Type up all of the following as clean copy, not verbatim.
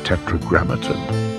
tetragrammaton.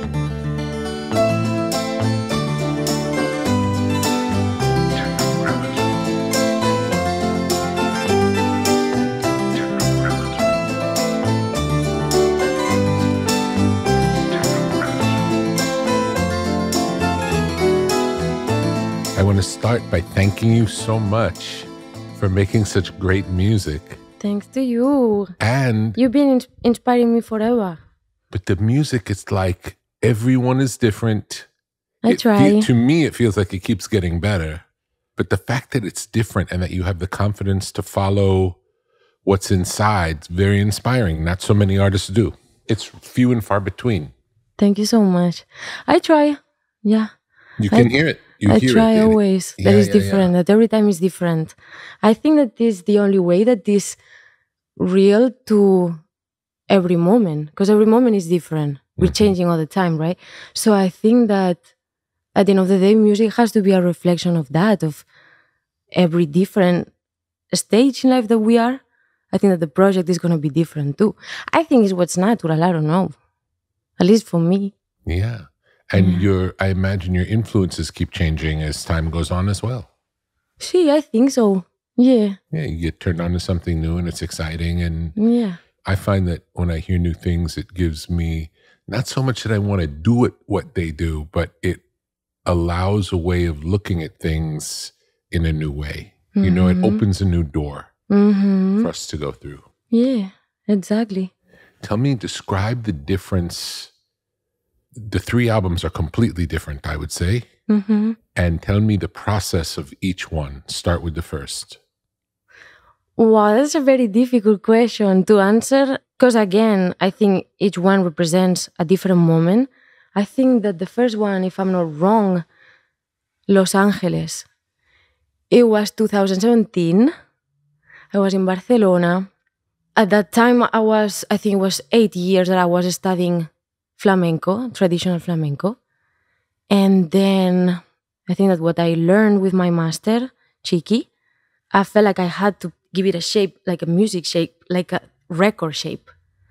I want to start by thanking you so much for making such great music. Thanks to you. And You've been inspiring me forever. but the music, it's like everyone is different. I try. To me, it feels like it keeps getting better. But the fact that it's different and that you have the confidence to follow what's inside is very inspiring. Not so many artists do. It's few and far between. Thank you so much. I try. Yeah. You can hear it. I try always. That is different. That every time is different. I think that this is the only way that is real to every moment, because every moment is different. We're changing all the time, right? So I think that at the end of the day, music has to be a reflection of that, of every different stage in life that we are. I think that the project is going to be different too. I think it's what's natural. I don't know. At least for me. Yeah. And I imagine your influences keep changing as time goes on as well. See, I think so. Yeah. Yeah, you get turned on to something new and it's exciting. And Yeah. I find that when I hear new things, it gives me not so much that I want to do it what they do, but it allows a way of looking at things in a new way. You know, it opens a new door for us to go through. Yeah, exactly. Tell me, describe the difference. The three albums are completely different, I would say. And tell me the process of each one. Start with the first. Wow, that's a very difficult question to answer because, again, I think each one represents a different moment. I think that the first one, if I'm not wrong, Los Angeles, it was 2017. I was in Barcelona. At that time, I think it was 8 years that I was studying flamenco, traditional flamenco. And then I think that what I learned with my master, Chiqui, I felt like I had to give it a shape, like a music shape, like a record shape.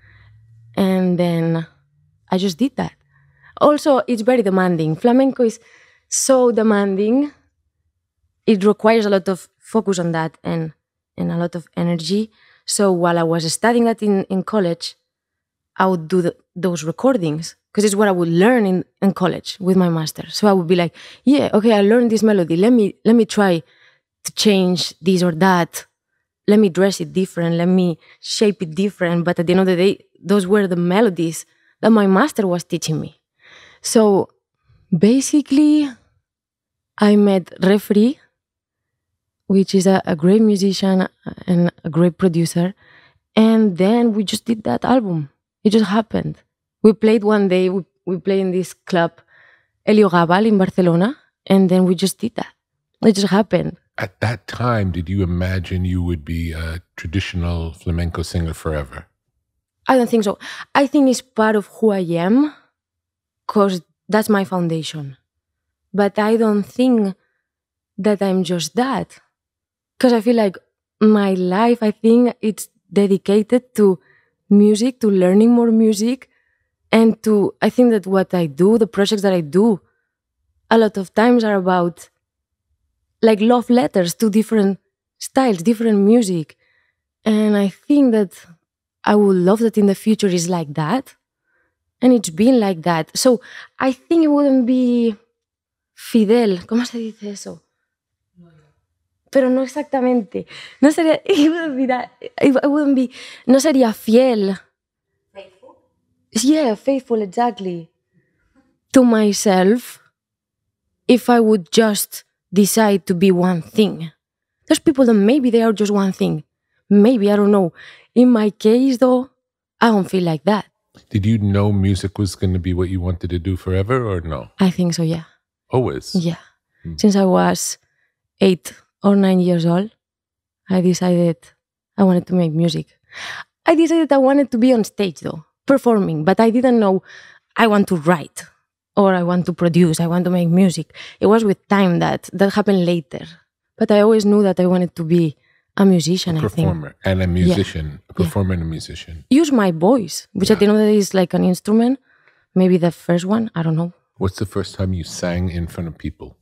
And then I just did that. Also, it's very demanding. Flamenco is so demanding. It requires a lot of focus on that and a lot of energy. So while I was studying that in college, I would do those recordings because it's what I would learn in college with my master. So I would be like, yeah, okay, I learned this melody. Let me try to change this or that. Let me dress it different. Let me shape it different. But at the end of the day, those were the melodies that my master was teaching me. So basically, I met Refri, which is a great musician and a great producer. And then we just did that album. It just happened. We played one day, we played in this club, Elio Gabal in Barcelona, and then we just did that. It just happened. At that time, did you imagine you would be a traditional flamenco singer forever? I don't think so. I think it's part of who I am, because that's my foundation. But I don't think that I'm just that. Because I feel like my life, I think it's dedicated to music, to learning more music, and I think that what I do, the projects that I do, a lot of times are about like love letters to different styles, different music. And I think that I would love that in the future is like that. And it's been like that. So I think it wouldn't be fidel. ¿Cómo se dice eso? Pero no exactamente. No sería, no sería fiel. Faithful? Yeah, faithful, exactly. To myself, if I would just decide to be one thing. There's people that maybe they are just one thing. Maybe, I don't know. In my case, though, I don't feel like that. Did you know music was going to be what you wanted to do forever or no? I think so, yeah. Always? Yeah. Since I was 8 or 9 years old, I decided I wanted to make music. I decided I wanted to be on stage, though, performing, but I didn't know I want to write or I want to produce, I want to make music. It was with time that happened later. But I always knew that I wanted to be a musician, I think. And a musician, a performer and a musician. Use my voice, which at the end of the day is like an instrument. Maybe the first one, I don't know. What's the first time you sang in front of people?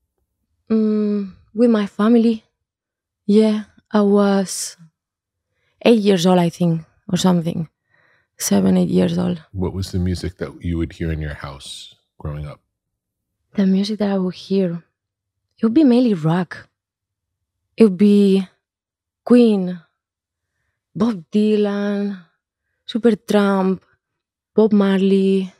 With my family. Yeah, I was 8 years old, I think, or something. 7, 8 years old. What was the music that you would hear in your house growing up? The music that I would hear, it would be mainly rock. It would be Queen, Bob Dylan, Supertramp, Bob Marley,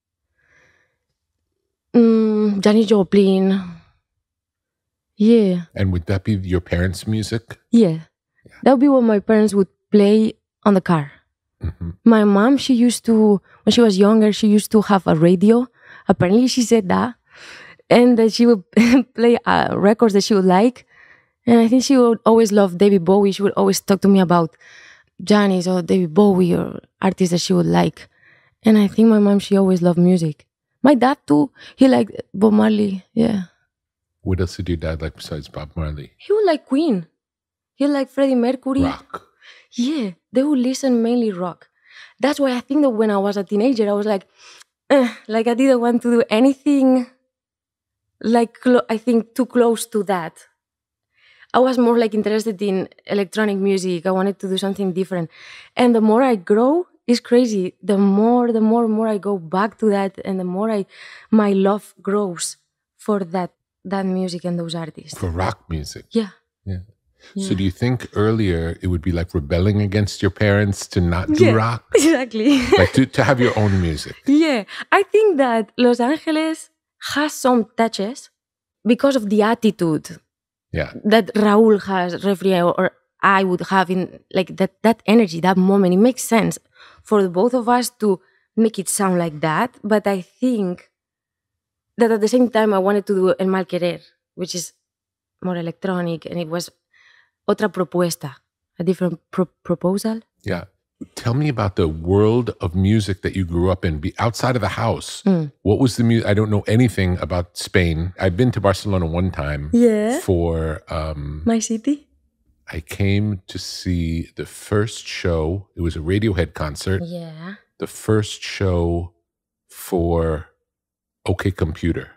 Janis Joplin. Yeah. And would that be your parents' music? Yeah. That would be what my parents would play on the car. Mm-hmm. My mom, she used to, when she was younger, she used to have a radio. Apparently, she said that. And that she would play records that she would like. And I think she would always love David Bowie. She would always talk to me about Janis or David Bowie or artists that she would like. And I think my mom, she always loved music. My dad too, he liked Bob Marley, yeah. What else did your dad like besides Bob Marley? He would like Queen. He would like Freddie Mercury. Rock. Yeah, they would listen mainly rock. That's why I think that when I was a teenager, I was like I didn't want to do anything I think too close to that. I was more interested in electronic music. I wanted to do something different. And the more I grow, it's crazy. The more I go back to that, and the more my love grows for that music and those artists. For rock music? Yeah. Yeah. So do you think earlier it would be like rebelling against your parents to not do rock? Exactly. Like to have your own music? Yeah. I think that Los Angeles has some touches because of the attitude that Raúl has, Refri, or I would have in that energy, that moment. It makes sense for the both of us to make it sound like that. But I think that at the same time I wanted to do El Mal Querer, which is more electronic, and it was otra propuesta, a different proposal. Yeah. Tell me about the world of music that you grew up in. Outside of the house, what was the music? I don't know anything about Spain. I've been to Barcelona one time for... my city? I came to see the first show. It was a Radiohead concert. Yeah. The first show for OK Computer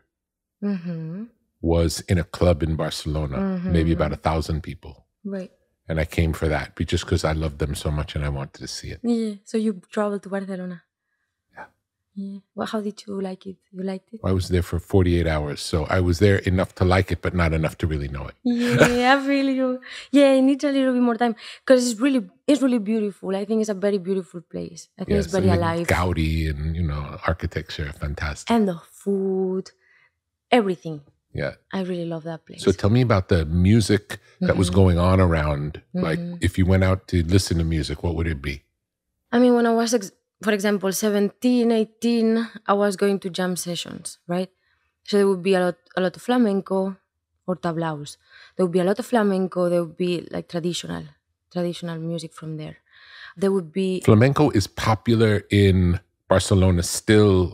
was in a club in Barcelona, maybe about 1,000 people. Right. And I came for that just because I loved them so much and I wanted to see it. Yeah. So you traveled to Barcelona? Yeah. Well, how did you like it? You liked it? I was there for 48 hours. So I was there enough to like it, but not enough to really know it. Yeah, I feel you. Yeah, it needs a little bit more time because it's really beautiful. I think it's a very beautiful place. I think it's very alive. Gaudi and, architecture, fantastic. And the food, everything. Yeah. I really love that place. So tell me about the music that was going on around. Like if you went out to listen to music, what would it be? I mean, when I was, for example, 17, 18, I was going to jam sessions, right? So there would be a lot of flamenco or tablaos. There would be a lot of flamenco. There would be traditional music from there. There would be... Flamenco is popular in Barcelona still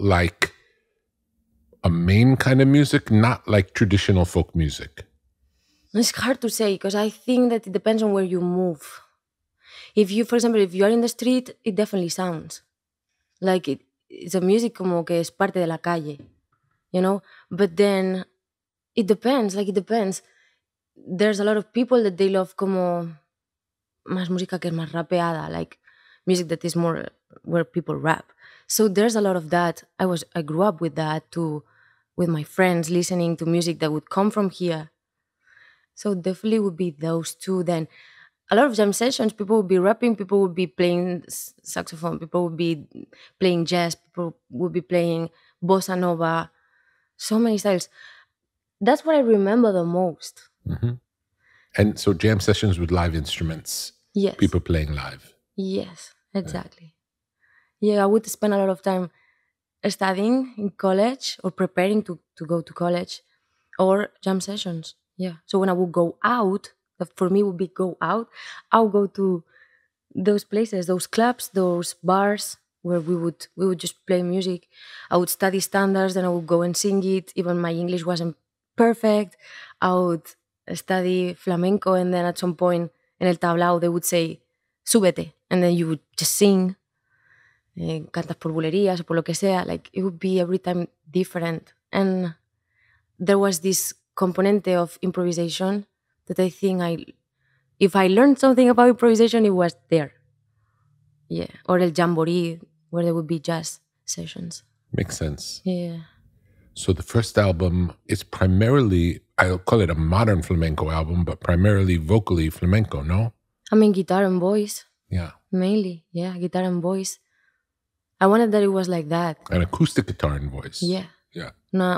a main kind of music, not like traditional folk music? It's hard to say because I think that it depends on where you move. For example, if you are in the street, it definitely sounds like it's a music como que es parte de la calle, But then it depends. There's a lot of people that they love como más música que es más rapeada, like music that is more where people rap. So there's a lot of that. I grew up with that too, with my friends listening to music that would come from here. So definitely would be those two. Then a lot of jam sessions, people would be rapping, people would be playing saxophone, people would be playing jazz, people would be playing bossa nova, so many styles. That's what I remember the most. And so jam sessions with live instruments. Yes. People playing live. Yes, exactly. Yeah, I would spend a lot of time studying in college or preparing to go to college or jam sessions. Yeah. So when I would go out, for me would be go out, I'll go to those places, those clubs, those bars where we would just play music. I would study standards, then I would go and sing it. Even my English wasn't perfect. I would study flamenco, and then at some point in el tablao they would say, súbete, and then you would just sing. cantas por bulerías o por lo que sea, like it would be every time different. And there was this componente of improvisation that I think if I learned something about improvisation, it was there. Yeah, or el jamboree, where there would be jazz sessions. Makes sense. Yeah. So the first album is primarily, I'll call it a modern flamenco album, but primarily vocally flamenco, no? I mean, guitar and voice. Yeah. Mainly, yeah, guitar and voice. I wanted that it was like that. An acoustic guitar and voice. Yeah. Yeah.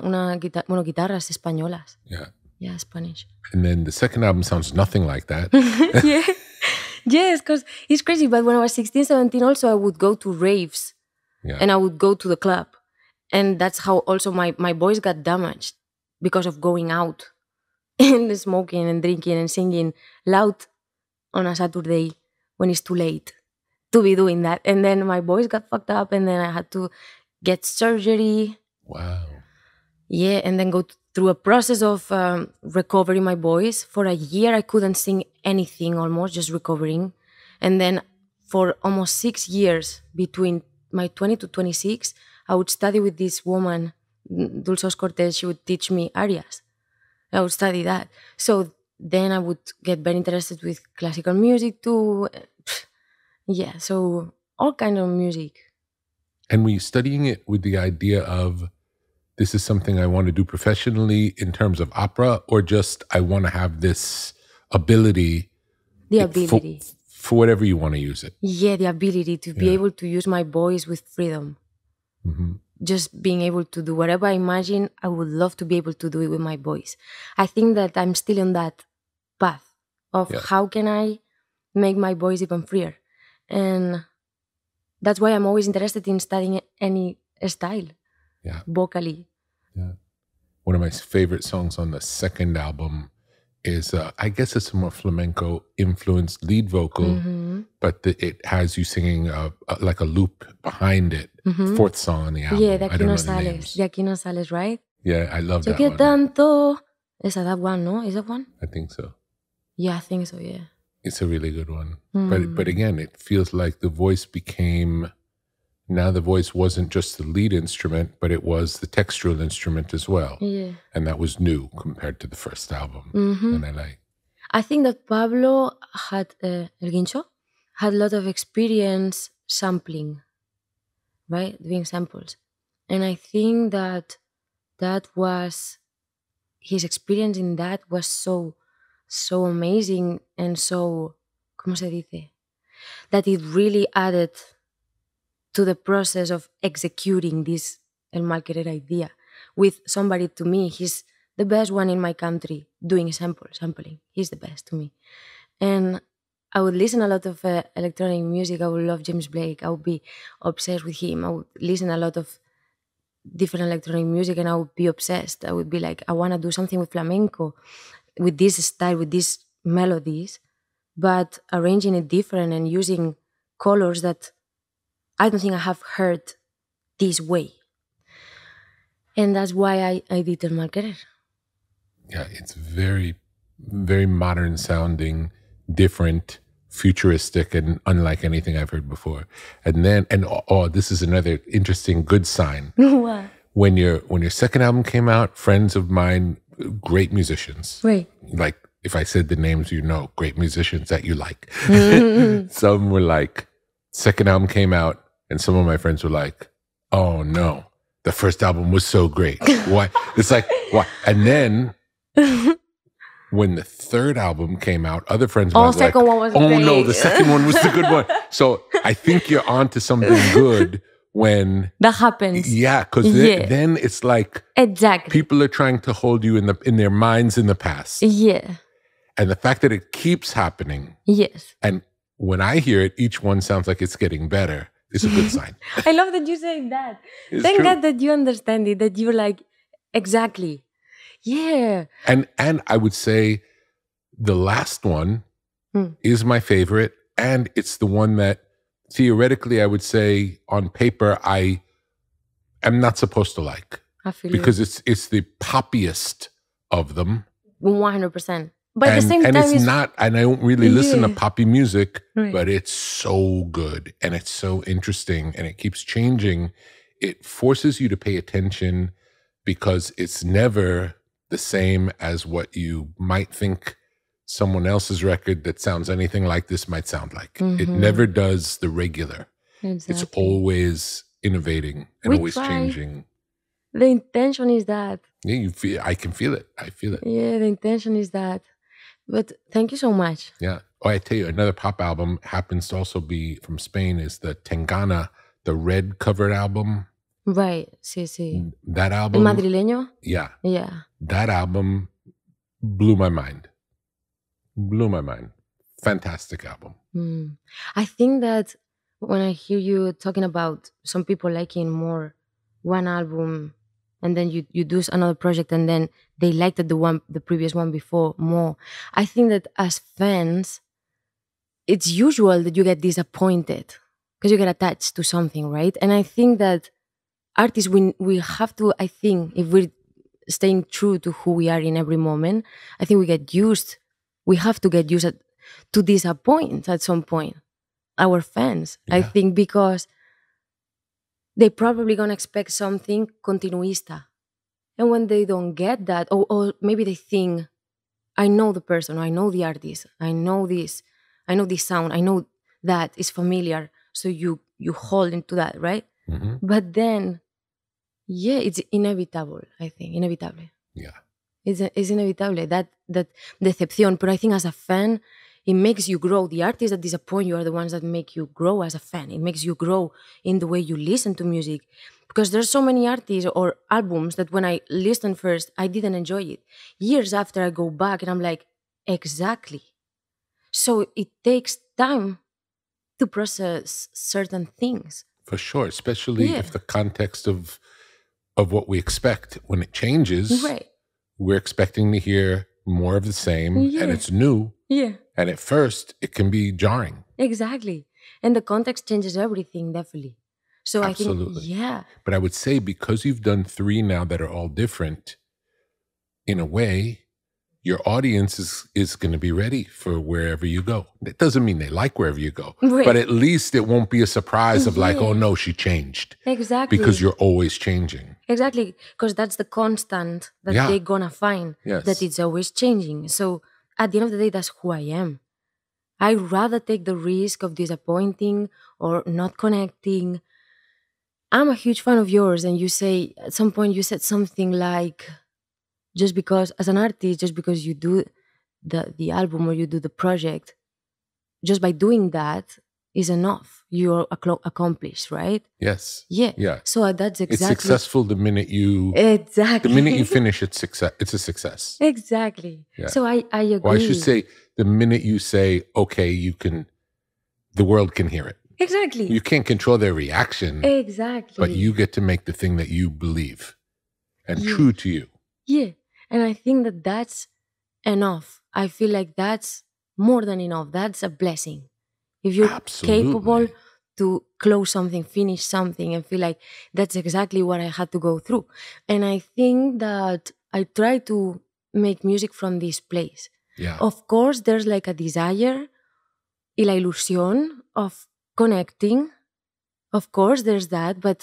Guitarras españolas. Yeah. Yeah, Spanish. And then the second album sounds nothing like that. Yeah. Yes, because it's crazy. But when I was 16, 17 also, I would go to raves. Yeah. And I would go to the club. And that's how also my voice got damaged because of going out and smoking and drinking and singing loud on a Saturday when it's too late to be doing that. And then my voice got fucked up and then I had to get surgery. Wow. Yeah, and then go through a process of recovering my voice. For a year, I couldn't sing anything almost, just recovering. And then for almost 6 years, between my 20 to 26, I would study with this woman, Dulce Cortez. She would teach me arias. I would study that. So then I would get very interested with classical music too. Yeah, so all kind of music. And were you studying it with the idea of, this is something I want to do professionally in terms of opera, or just I want to have this ability? The ability. For whatever you want to use it. Yeah, the ability to be able to use my voice with freedom. Mm-hmm. Just being able to do whatever I imagine, I would love to be able to do it with my voice. I think that I'm still on that path of how can I make my voice even freer. And that's why I'm always interested in studying any style, vocally. Yeah. One of my favorite songs on the second album is, I guess it's a more flamenco-influenced lead vocal, but it has you singing like a loop behind it. Fourth song on the album. Yeah, de aquí no sales, right? Yeah, I love Yo that que one. tanto. Is that one, no? Is that one? I think so. Yeah, I think so, yeah. It's a really good one. But again, it feels like the voice became, now the voice wasn't just the lead instrument, but it was the textural instrument as well. Yeah. And that was new compared to the first album. And I think that Pablo had, El Guincho, had a lot of experience sampling, right? Doing samples. And I think that was, his experience in that was so amazing and so, ¿cómo se dice? That it really added to the process of executing this El Malquerer idea with somebody. To me, he's the best one in my country doing sampling. He's the best to me. And I would listen a lot of electronic music. I would love James Blake. I would be obsessed with him. I would listen a lot of different electronic music and I would be obsessed. I would be like, I want to do something with flamenco, with this style, with these melodies, but arranging it different and using colors that I don't think I have heard this way. And that's why I did El Malquerer. Yeah, it's very, very modern sounding, different, futuristic, and unlike anything I've heard before. And then, this is another interesting good sign. What? When your second album came out, friends of mine, great musicians. Right. Like, if I said the names, great musicians that you like. Some were like, second album came out, and some of my friends were like, oh no, the first album was so great. Why? It's like, why? And then when the third album came out, other friends were like, one was great. No, the second one was the good one. So I think you're onto something good when that happens. Yeah, because then it's like exactly people are trying to hold you in their minds in the past. Yeah. And the fact that it keeps happening. Yes. And when I hear it, each one sounds like it's getting better. It's a good sign. I love that you say that. It's Thank true. God that you understand it, that you're like, exactly. Yeah. And I would say the last one is my favorite. And it's the one that theoretically I would say on paper I am not supposed to like. I feel because it's the poppiest of them. 100%. But at the same time, it's not, and I don't really listen to Yeah. poppy music, Right. but it's so good and it's so interesting and it keeps changing. It forces you to pay attention because it's never the same as what you might think someone else's record that sounds anything like this might sound like. It never does the regular. Exactly. It's always innovating and We always try. changing. The intention is that. Yeah, you feel. I can feel it. I feel it. Yeah, the intention is that. But thank you so much. Yeah. Oh, I tell you, another pop album happens to also be from Spain is the Tangana, the red covered album. Right. Sí. That El album. madrileño? Yeah. Yeah. That album blew my mind. Blew my mind. Fantastic album. I think that when I hear you talking about some people liking more one album and then you do another project and then they liked the previous one before more, I think that as fans, it's usual that you get disappointed because you get attached to something, right? And I think that artists, we have to, I think, if we're staying true to who we are in every moment, I think we have to get used to disappoint at some point our fans. Yeah. I think because they probably gonna expect something continuista. And when they don't get that, or maybe they think, I know the person, I know the artist, I know this sound, I know that is familiar. So you hold into that, right? But then, yeah, it's inevitable, I think, inevitable. Yeah. It's inevitable, that decepción. But I think as a fan, it makes you grow. The artists that disappoint you are the ones that make you grow as a fan. It makes you grow in the way you listen to music. Because there's so many artists or albums that when I listened first, I didn't enjoy it. Years after, I go back and I'm like, exactly. So it takes time to process certain things. For sure, especially if the context of what we expect, when it changes, right, we're expecting to hear more of the same and it's new. Yeah. And at first, it can be jarring. Exactly. And the context changes everything, definitely. So Absolutely. I think, yeah. But I would say because you've done 3 now that are all different, in a way, your audience is going to be ready for wherever you go. That doesn't mean they like wherever you go. Right. But at least it won't be a surprise of like, oh no, she changed. Exactly. Because you're always changing. Exactly. Because that's the constant that they're going to find. Yes. That it's always changing. So at the end of the day, that's who I am. I'd rather take the risk of disappointing or not connecting. I'm a huge fan of yours. And you say, at some point you said something like, just because, as an artist, just because you do the album or you do the project, just by doing that is enough. You're accomplished, right? Yes. Yeah. Yeah. So that's exactly. It's successful the minute you. Exactly. The minute you finish, it's a success. Exactly. Yeah. So I agree. Or I should say, the minute you say, okay, the world can hear it. Exactly. You can't control their reaction. Exactly. But you get to make the thing that you believe and true to you. Yeah. And I think that that's enough. I feel like that's more than enough. That's a blessing. If you're capable to close something, finish something, and feel like that's exactly what I had to go through. And I think that I try to make music from this place. Yeah. Of course, there's like a desire y la ilusión of connecting. Of course, there's that. But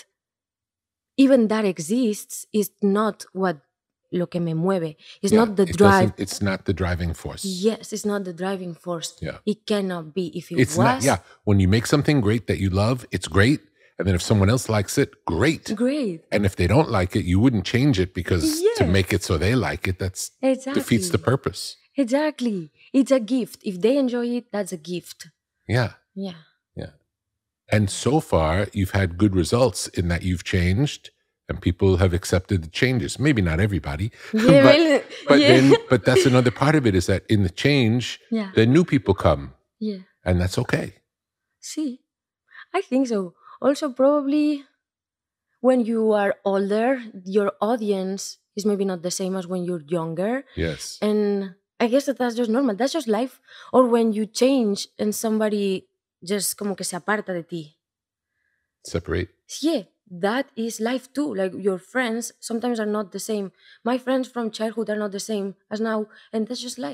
even that exists is not what lo que me mueve. It's not the drive. It's not the driving force. Yes, it's not the driving force. Yeah. It cannot be. If it was. Not, yeah. When you make something great that you love, it's great. And then if someone else likes it, great. Great. And if they don't like it, you wouldn't change it because to make it so they like it, that's defeats the purpose. Exactly. It's a gift. If they enjoy it, that's a gift. Yeah. Yeah. Yeah. And so far, you've had good results in that you've changed and people have accepted the changes. Maybe not everybody. Yeah, but that's another part of it is that in the change, the new people come. Yeah. And that's okay. See, I think so. Also, probably when you are older, your audience is maybe not the same as when you're younger. Yes. And I guess that's just normal. That's just life. Or when you change and somebody just como que se aparta de ti. Separate. Yeah, that is life too. Like your friends sometimes are not the same. My friends from childhood are not the same as now. And that's just life.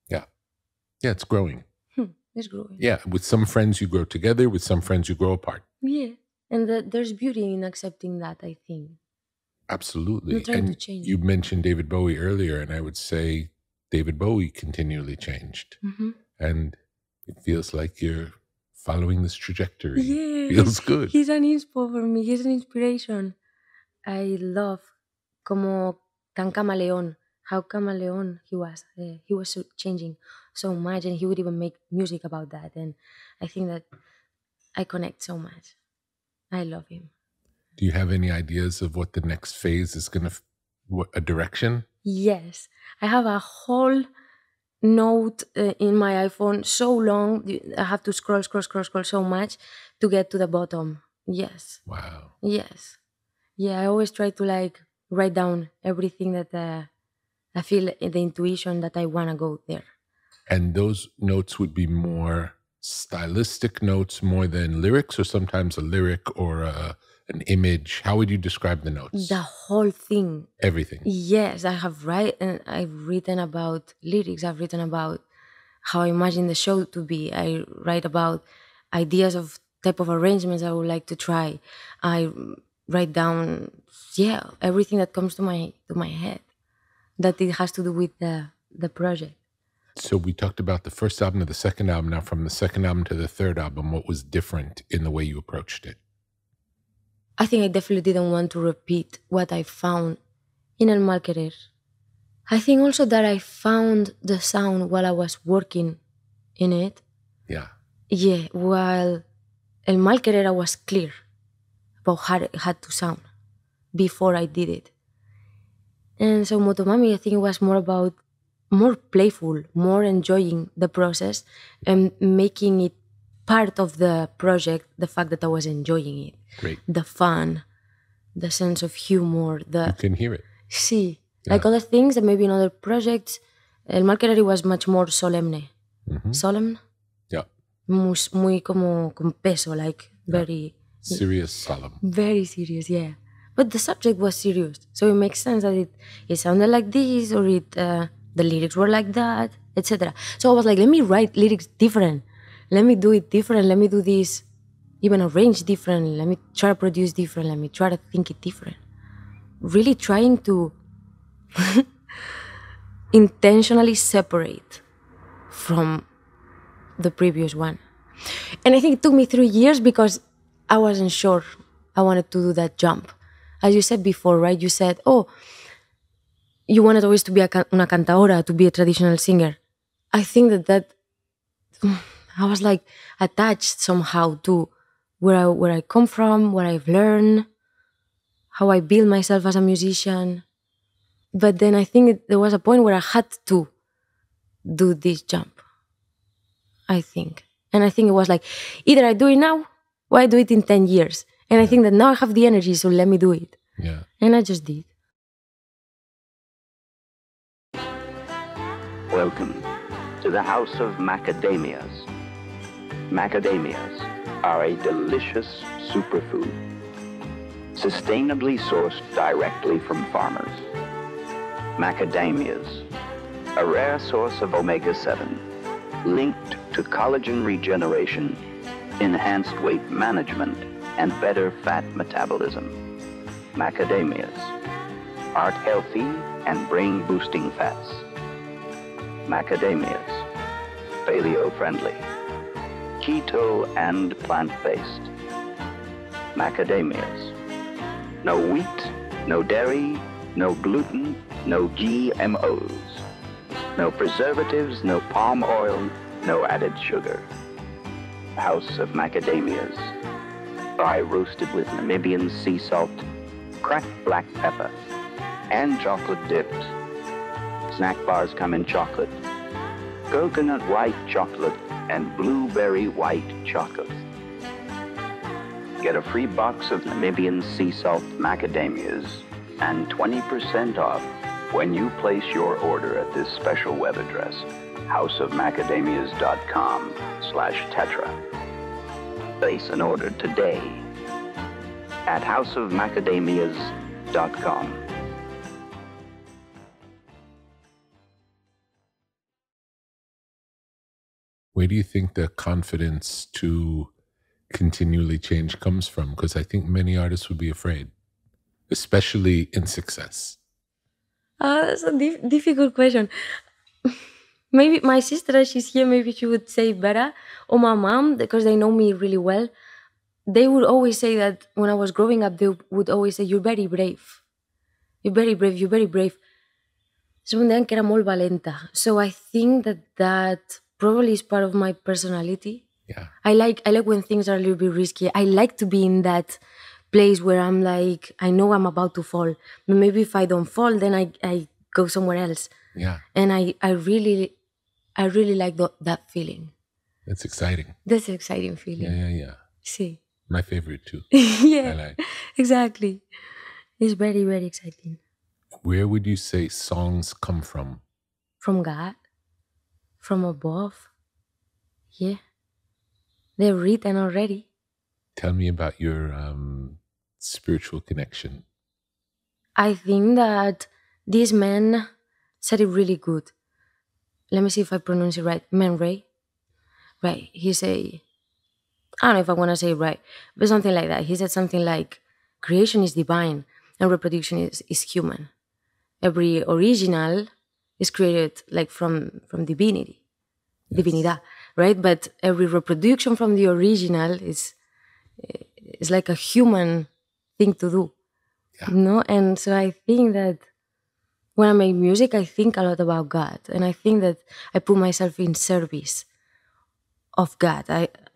Yeah. Yeah, it's growing. It's growing. Yeah, with some friends you grow together, with some friends you grow apart. Yeah. And there's beauty in accepting that, I think. Absolutely. Not trying to And change you it. mentioned David Bowie earlier, and I would say David Bowie continually changed. And it feels like you're following this trajectory. Yeah, Feels good. he's an inspo for me. He's an inspiration. I love como tan camaleón, how camaleón he was. He was changing so much, and he would even make music about that. And I think that I connect so much. I love him. Do you have any ideas of what the next phase is going to, what a direction? Yes, I have a whole note in my iPhone so long. I have to scroll so much to get to the bottom. Yes. Wow. Yes. Yeah, I always try to like write down everything that I feel the intuition that I want to go there. And those notes would be more stylistic notes more than lyrics, or sometimes a lyric or an image. How would you describe the notes? The whole thing. Everything. Yes, I've written about lyrics. I've written about how I imagine the show to be. I write about ideas of type of arrangements I would like to try. I write down, everything that comes to my head that it has to do with the project. So we talked about the first album to the second album. Now, from the second album to the third album, what was different in the way you approached it? I think I definitely didn't want to repeat what I found in El Malquerer. I think also that I found the sound while I was working in it. Yeah. Yeah, while El Malquerer I was clear about how it had to sound before I did it. And so Motomami, I think it was more playful, more enjoying the process and making it part of the project, the fact that I was enjoying it. Great. The fun, the sense of humor. You can hear it. Sí. Yeah. Like other things that maybe in other projects, El Malquerer was much more solemne. Solemn? Yeah. Muy como con peso, like very... Serious, solemn. Very serious, yeah. But the subject was serious. So it makes sense that it sounded like this, or the lyrics were like that, etc. So I was like, let me write lyrics different. Let me do it different. Let me do this, even arrange different. Let me try to produce different. Let me try to think it different. Really trying to intentionally separate from the previous one. And I think it took me 3 years because I wasn't sure I wanted to do that jump. As you said before, right? You said, you wanted always to be una cantadora, to be a traditional singer. I think that I was like attached somehow to where I come from, what I've learned, how I build myself as a musician. But then I think there was a point where I had to do this jump, I think. And I think it was like, either I do it now or I do it in 10 years. And I think that now I have the energy, so let me do it. Yeah. And I just did. Welcome to the House of Macadamias. Macadamias are a delicious superfood, sustainably sourced directly from farmers. Macadamias, a rare source of omega-7, linked to collagen regeneration, enhanced weight management, and better fat metabolism. Macadamias, heart healthy and brain boosting fats. Macadamias, paleo-friendly, keto and plant-based. Macadamias, no wheat, no dairy, no gluten, no GMOs, no preservatives, no palm oil, no added sugar. House of Macadamias, dry roasted with Namibian sea salt, cracked black pepper, and chocolate dipped. Snack bars come in chocolate, coconut white chocolate, and blueberry white chocolate. Get a free box of Namibian sea salt macadamias and 20% off when you place your order at this special web address, houseofmacadamias.com/tetra. Place an order today at houseofmacadamias.com. Where do you think the confidence to continually change comes from? Because I think many artists would be afraid, especially in success. That's a difficult question. Maybe my sister, as she's here, maybe she would say better. Or my mom, because they know me really well. They would always say that when I was growing up, they would always say, "You're very brave. You're very brave. You're very brave." So em deien que era molt valenta. So I think that probably is part of my personality. Yeah. I like when things are a little bit risky. I like to be in that place where I'm like, I know I'm about to fall. But maybe if I don't fall, then I go somewhere else. Yeah. And I really like that feeling. That's exciting. That's an exciting feeling. Yeah. See. My favorite too. Yeah. I like. Exactly. It's very, very exciting. Where would you say songs come from? From God. From above. Yeah. They're written already. Tell me about your spiritual connection. I think that this man said it really good. Let me see if I pronounce it right. Man Ray. Right. He say, I don't know if I want to say it right, but something like that. He said something like, creation is divine and reproduction is human. Every original is created like from divinity. Yes. Divinidad, right? But every reproduction from the original is like a human thing to do. Yeah. You know? And so I think that when I make music, I think a lot about God. And I think that I put myself in service of God.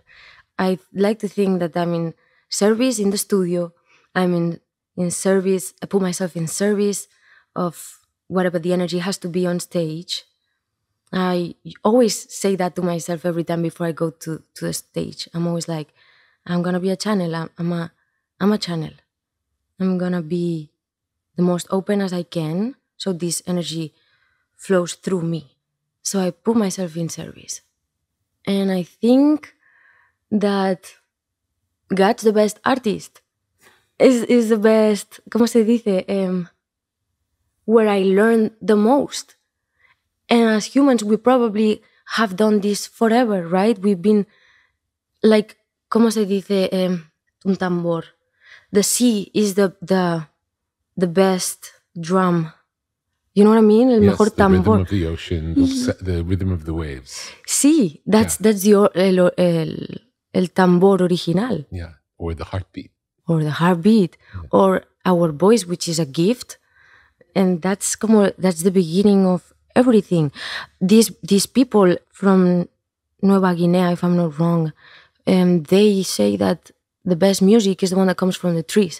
I like to think that I'm in service in the studio. I'm in service. I put myself in service of whatever the energy has to be on stage. I always say that to myself every time before I go to the stage. I'm always like, I'm gonna be a channel. I'm a channel. I'm gonna be the most open as I can, so this energy flows through me. So I put myself in service. And I think that God's the best artist. Is the best, ¿cómo se dice? Where I learn the most. And as humans, we probably have done this forever, right? We've been like, ¿cómo se dice? Un tambor. The sea is the best drum. You know what I mean? El mejor tambor. The rhythm of the ocean, the rhythm of the waves. Sí, that's el tambor original. Yeah, or the heartbeat. Or the heartbeat. Yeah. Or our voice, which is a gift. And that's the beginning of everything. These people from Nueva Guinea, if I'm not wrong, they say that the best music is the one that comes from the trees,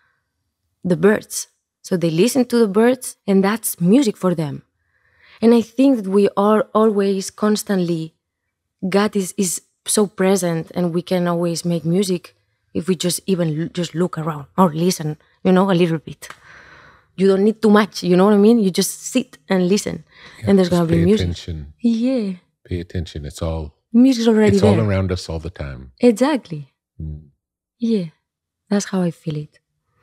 the birds. So they listen to the birds, and that's music for them. And I think that we are always constantly, God is so present, and we can always make music if we just look around or listen, a little bit. You don't need too much, you know what I mean? You just sit and listen, and there's going to be music. Pay attention. Yeah. Pay attention. It's all... Music's already there. It's all around us all the time. Exactly. Yeah. That's how I feel it.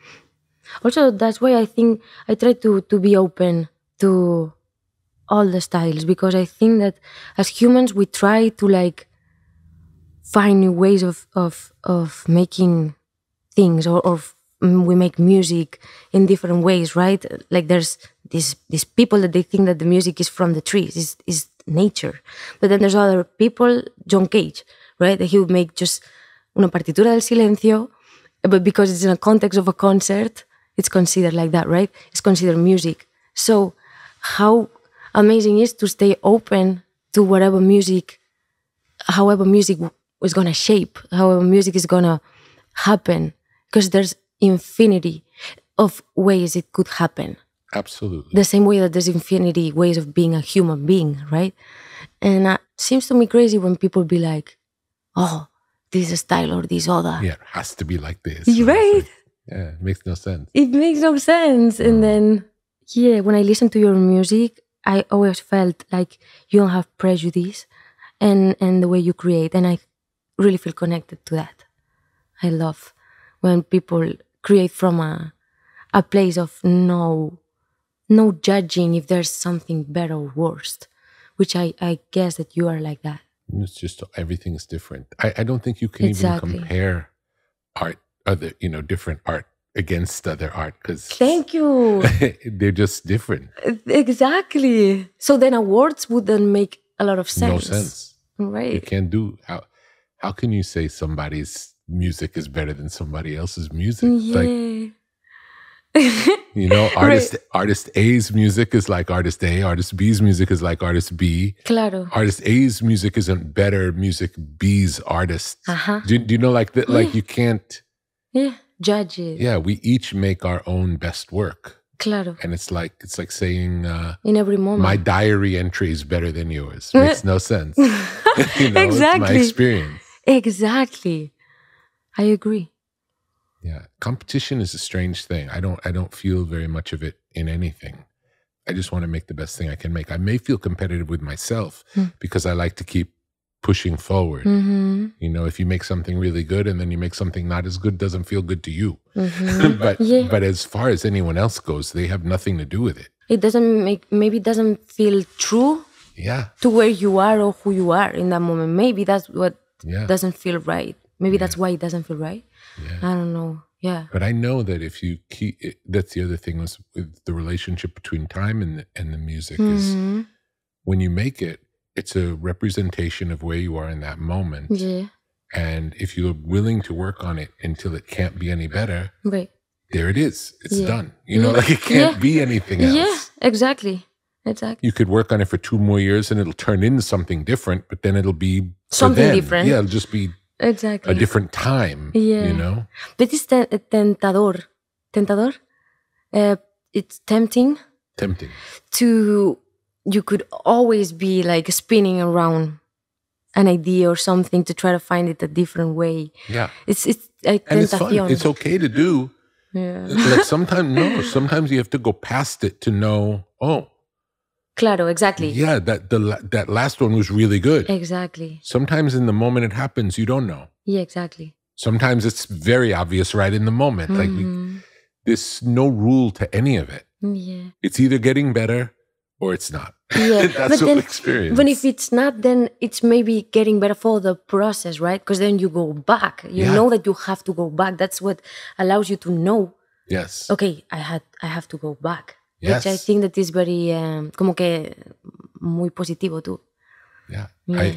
Also, that's why I think I try to be open to all the styles, because I think that as humans, we try to find new ways of making things, or we make music in different ways, right? Like there's these people that they think that the music is from the trees, is nature. But then there's other people, John Cage, right? That he would make just una partitura del silencio, but because it's in a context of a concert, it's considered like that, right? It's considered music. So how amazing it is to stay open to whatever music, however music is going to shape, however music is going to happen, because there's infinity of ways it could happen. Absolutely. The same way that there's infinity ways of being a human being, right? And it seems to me crazy when people be like, oh, this style or this other. Yeah, it has to be like this. Right? Yeah, it makes no sense. It makes no sense. And then, when I listen to your music, I always felt like you don't have prejudice and the way you create. And I really feel connected to that. I love when people create from a place of no judging if there's something better or worse, which I guess that you are like that. It's just everything's different. I don't think you can even compare art, different art against other art, because thank you. They're just different. Exactly. So then awards wouldn't make a lot of sense. No sense. Right. You can't do how can you say somebody's music is better than somebody else's music? Yeah. Artist A's music is like artist A, artist B's music is like artist B. Claro. Artist A's music isn't better music B's artist. Do you know, like that? Like you can't judge it. Yeah, we each make our own best work. Claro. And it's like saying in every moment, my diary entry is better than yours. Makes no sense. Exactly. It's my experience. Exactly. I agree. Yeah. Competition is a strange thing. I don't feel very much of it in anything. I just want to make the best thing I can make. I may feel competitive with myself because I like to keep pushing forward. If you make something really good and then you make something not as good, doesn't feel good to you. But as far as anyone else goes, they have nothing to do with it. It doesn't feel true to where you are or who you are in that moment. Maybe that's what doesn't feel right. Maybe that's why it doesn't feel right. I don't know. Yeah. But I know that if you keep it, that's the other thing with the relationship between time and the music is when you make it, it's a representation of where you are in that moment. Yeah. And if you're willing to work on it until it can't be any better, there it is. It's done. Like it can't be anything else. Yeah, exactly. You could work on it for 2 more years and it'll turn into something different, but then it'll be something different. Yeah, it'll just be a different time. Yeah. But it's tentador. Tentador? It's tempting. Tempting. You could always be like spinning around an idea or something to try to find it a different way. Yeah. It's like and it's fun. It's okay to do. Yeah. Like sometimes you have to go past it to know, Claro, exactly. Yeah, that last one was really good. Exactly. Sometimes in the moment it happens, you don't know. Yeah, exactly. Sometimes it's very obvious right in the moment. Like there's no rule to any of it. Yeah. It's either getting better or it's not. Yeah. That's what we experience. But if it's not, then it's maybe getting better for the process, right? Because then you go back. You know that you have to go back. That's what allows you to know. Yes. Okay, I have to go back. Yes. Which I think that is very, como que muy positivo too. Yeah.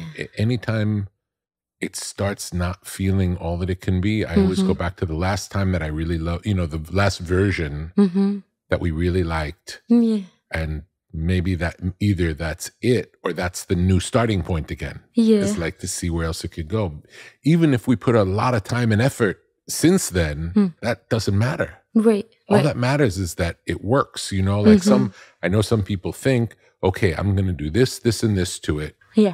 Anytime it starts not feeling all that it can be, I always go back to the last time that I really loved, the last version that we really liked. Yeah. And maybe that either that's it or that's the new starting point again. Yeah. It's like to see where else it could go. Even if we put a lot of time and effort since then, that doesn't matter. Right. All that matters is that it works, like I know some people think, okay, I'm going to do this, this, and this to it. Yeah.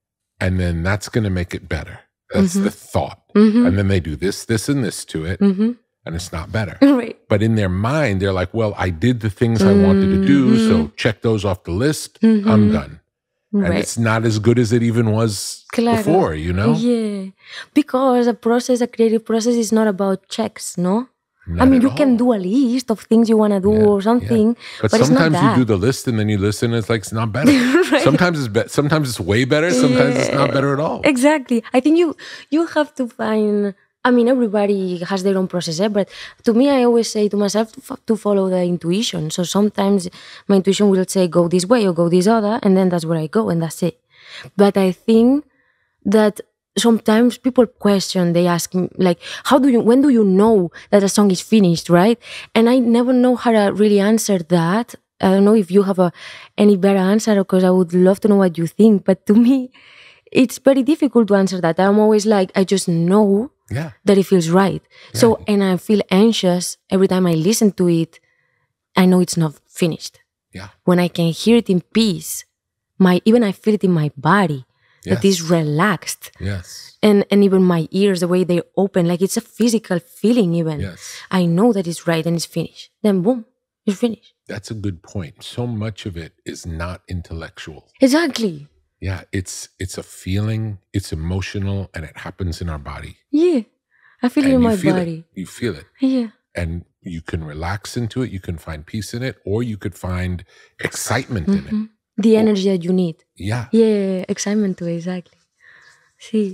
And then that's going to make it better. That's the thought. And then they do this, this, and this to it. And it's not better. Right. But in their mind, they're like, well, I did the things I wanted to do. So check those off the list. I'm done. And it's not as good as it even was before, Yeah. Because a creative process is not about checks, no? Not you all. can do a list of things you want to do or something, but sometimes it's not that. You do the list and then you listen and it's like, it's not better. Right. Sometimes it's way better. Sometimes it's not better at all. Exactly. I think you have to find, everybody has their own process, but to me, I always say to myself to follow the intuition. So sometimes my intuition will say, go this way or go this other, and then that's where I go and that's it. But I think that sometimes people question, they ask me, like, when do you know that a song is finished, right? And I never know how to really answer that. I don't know if you have any better answer, because I would love to know what you think. But to me, it's very difficult to answer that. I'm always like, I just know that it feels right. Yeah. So, and I feel anxious every time I listen to it. I know it's not finished. Yeah. When I can hear it in peace, even I feel it in my body. That is relaxed. Yes. And even my ears, the way they open, like it's a physical feeling even. Yes. I know that it's right and it's finished. Then boom, it's finished. That's a good point. So much of it is not intellectual. Exactly. Yeah, it's a feeling, it's emotional, and it happens in our body. Yeah. I feel it in my body. You feel it. Yeah. And you can relax into it, you can find peace in it, or you could find excitement in it. The energy that you need. Yeah. Yeah, excitement too, exactly. Sí.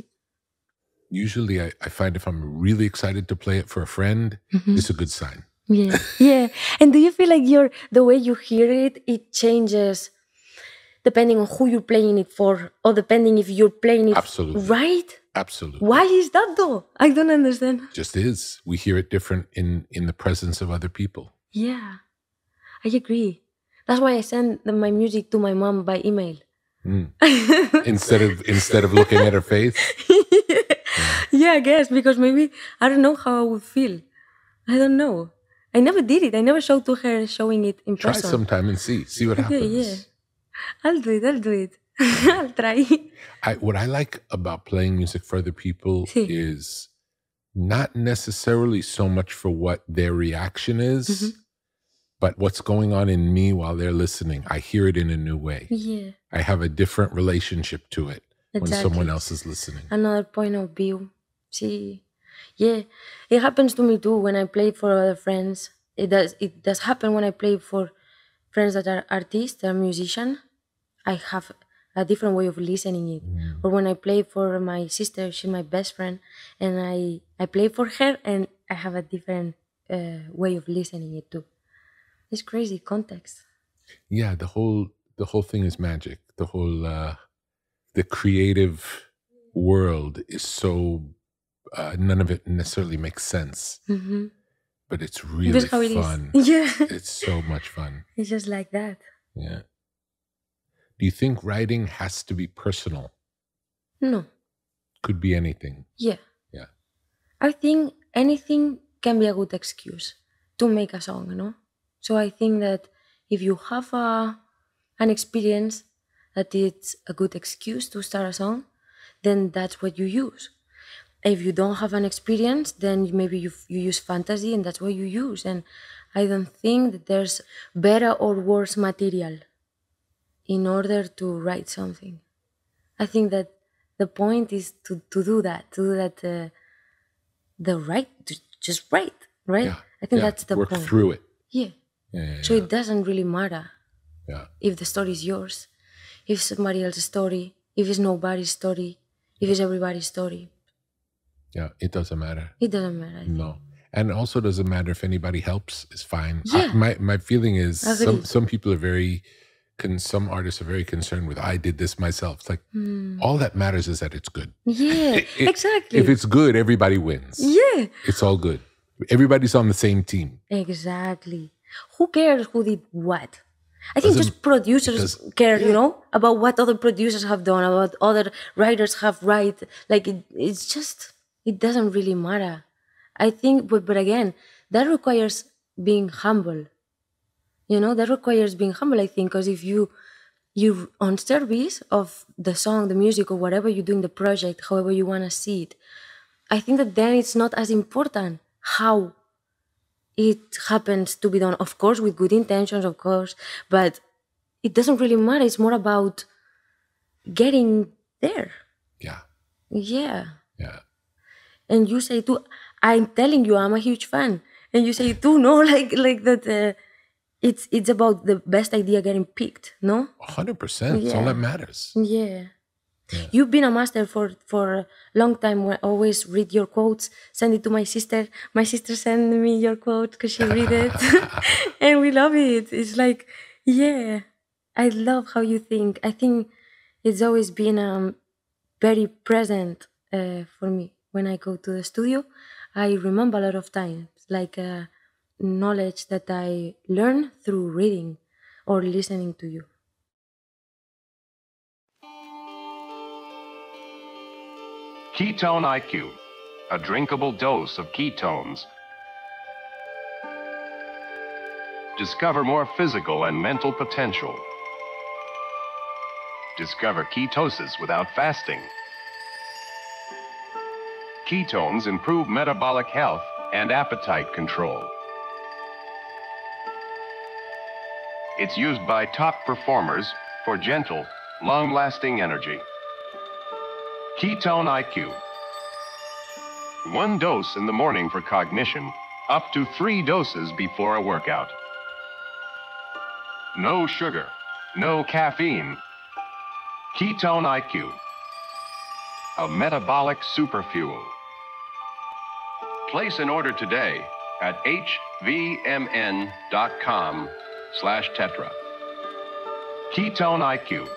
Usually I find if I'm really excited to play it for a friend, it's a good sign. Yeah. Yeah. And do you feel like the way you hear it, it changes depending on who you're playing it for, or depending if you're playing it Absolutely. right? Absolutely. Why is that though? I don't understand. Just is. We hear it different in the presence of other people. Yeah, I agree. That's why I send my music to my mom by email. Instead of looking at her face. Yeah, I guess, because maybe I don't know how I would feel. I don't know. I never did it. I never showed to her showing it in Try person. sometime and see what happens. Yeah. I'll do it. I'll try. What I like about playing music for other people is not necessarily so much for what their reaction is, but what's going on in me while they're listening. I hear it in a new way. Yeah. I have a different relationship to it when someone else is listening. Another point of view. See, yeah, it happens to me too when I play for other friends. It does happen when I play for friends that are artists, that are musicians. I have a different way of listening it. Or when I play for my sister, she's my best friend, and I play for her, and I have a different way of listening it too. It's crazy context. Yeah, the whole thing is magic. The whole the creative world is so none of it necessarily makes sense, but it's really fun. Yeah, it's so much fun. It's just like that. Yeah. Do you think writing has to be personal? No. Could be anything. Yeah. Yeah. I think anything can be a good excuse to make a song, you know? So I think that if you have an experience that it's a good excuse to start a song, then that's what you use. If you don't have an experience, then maybe you use fantasy, and that's what you use. And I don't think that there's better or worse material in order to write something. I think that the point is to do that, just write, right? Yeah. I think that's the Work point. through it. Yeah. So it doesn't really matter if the story is yours, if it's somebody else's story, if it's nobody's story, if it's everybody's story. Yeah, it doesn't matter. It doesn't matter. No. And it also doesn't matter if anybody helps, it's fine. Yeah. My feeling is some people are some artists are very concerned with, I did this myself. It's like, all that matters is that it's good. Yeah, exactly. If it's good, everybody wins. Yeah. It's all good. Everybody's on the same team. Exactly. Who cares who did what? I think just producers care, you know, about what other producers have done, about other writers have write. Like, it's just, it doesn't really matter. I think, but again, that requires being humble. You know, that requires being humble, I think, because if you're on service of the song, the music, or whatever you're doing, the project, however you want to see it, I think that then it's not as important how it happens to be done. Of course, with good intentions, of course, but it doesn't really matter. It's more about getting there. Yeah. Yeah. Yeah. And you say too, I'm telling you, I'm a huge fan. And you say too, no, like that. It's about the best idea getting picked, no? 100%. It's all that matters. Yeah. You've been a master for a long time. I always read your quotes, send it to my sister. My sister sent me your quote because she read it. And we love it. It's like, yeah, I love how you think. I think it's always been very present for me. When I go to the studio, I remember a lot of times, like knowledge that I learn through reading or listening to you. Ketone IQ, a drinkable dose of ketones. Discover more physical and mental potential. Discover ketosis without fasting. Ketones improve metabolic health and appetite control. It's used by top performers for gentle, long-lasting energy. Ketone IQ. 1 dose in the morning for cognition, up to 3 doses before a workout. No sugar, no caffeine. Ketone IQ. a metabolic superfuel. Place an order today at hvmn.com/tetra. Ketone IQ.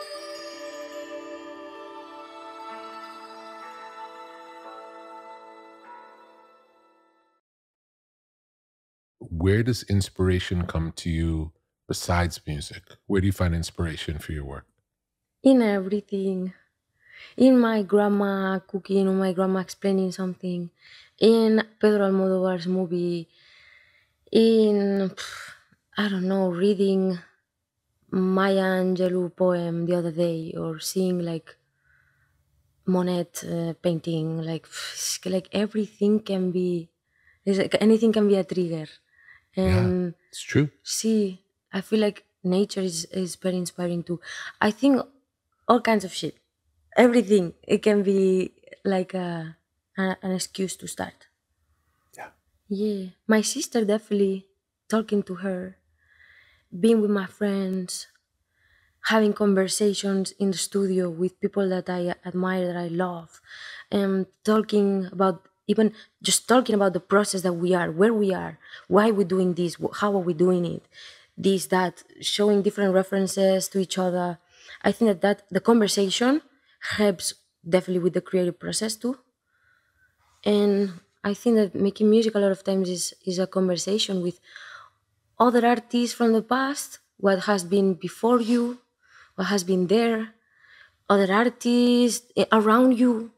Where does inspiration come to you besides music? Where do you find inspiration for your work? In everything. In my grandma cooking, or my grandma explaining something, in Pedro Almodovar's movie, in, I don't know, reading Maya Angelou poem the other day, or seeing like Monet painting, like everything can be, anything can be a trigger. And it's true. see, I feel like nature is very inspiring too. I think all kinds of shit, everything, it can be like an excuse to start. Yeah, my sister, definitely, talking to her, being with my friends, having conversations in the studio with people that I admire, that I love, and talking about, even just talking about the process that we are, where we are, why we're doing this, how are we doing it, this, that, showing different references to each other. I think that the conversation helps definitely with the creative process too. And I think that making music a lot of times is a conversation with other artists from the past, what has been before you, what has been there, other artists around you.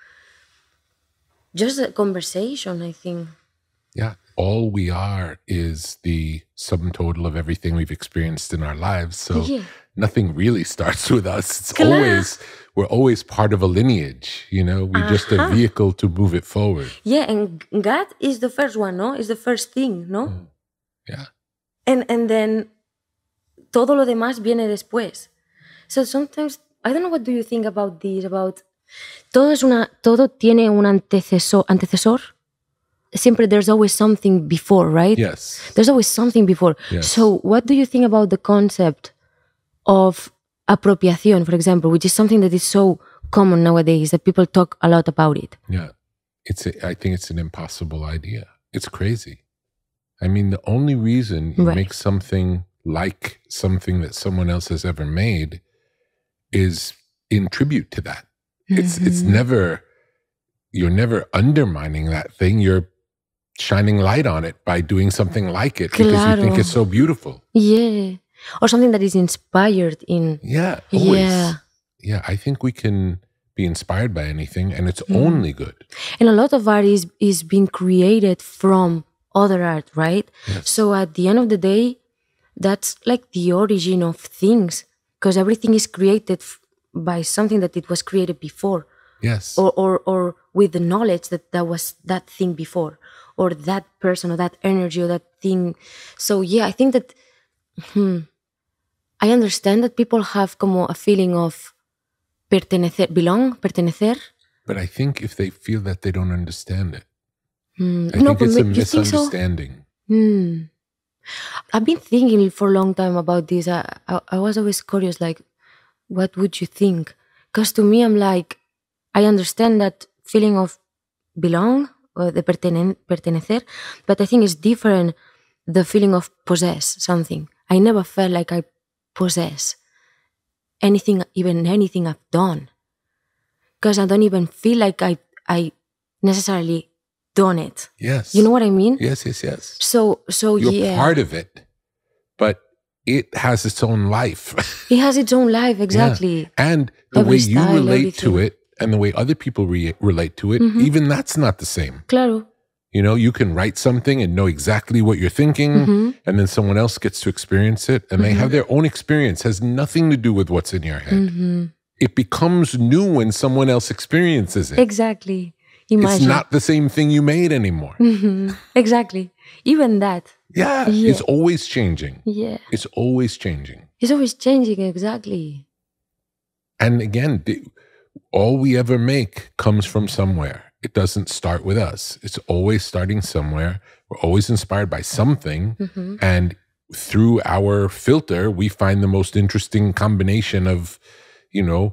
Just a conversation, I think. Yeah. All we are is the sum total of everything we've experienced in our lives. So nothing really starts with us. We're always part of a lineage, you know? We're just a vehicle to move it forward. Yeah, and God is the first one, no? Is the first thing, no? Yeah. And then todo lo demás viene después. So sometimes, I don't know, what do you think about this, about todo tiene un antecesor. Siempre there's always something before, right? Yes. There's always something before. Yes. So what do you think about the concept of apropiación, for example, which is something that is so common nowadays, that people talk a lot about it? Yeah. I think it's an impossible idea. It's crazy. I mean, the only reason you make something like something that someone else has ever made is in tribute to that. It's never, you're never undermining that thing. You're shining light on it by doing something like it because you think it's so beautiful. Yeah. Or something that is inspired in. Yeah, always. Yeah, I think we can be inspired by anything, and it's only good. And a lot of art is being created from other art, right? Yes. So at the end of the day, that's like the origin of things, because everything is created by something that it was created before. Yes. Or with the knowledge that was that thing before, or that person, or that energy, or that thing. So yeah, I think that I understand that people have como a feeling of pertenecer. But I think if they feel that, they don't understand it. I think it's a misunderstanding. So? I've been thinking for a long time about this. I was always curious, like, what would you think? Because to me, I'm like, I understand that feeling of belong, or the pertenecer, but I think it's different, the feeling of possess something. I never felt like I possess anything, even anything I've done, because I don't even feel like I necessarily done it. Yes. You know what I mean? Yes. So you're part of it, but it has its own life. It has its own life, exactly. Yeah. And the way you relate to it and the way other people relate to it, even that's not the same. Claro. You know, you can write something and know exactly what you're thinking, and then someone else gets to experience it, and they have their own experience. It has nothing to do with what's in your head. It becomes new when someone else experiences it. Exactly. Imagine. It's not the same thing you made anymore. Exactly. Even that. Yeah, it's always changing. Yeah. It's always changing. It's always changing, exactly. And again, all we ever make comes from somewhere. It doesn't start with us. It's always starting somewhere. We're always inspired by something. And through our filter, we find the most interesting combination of, you know,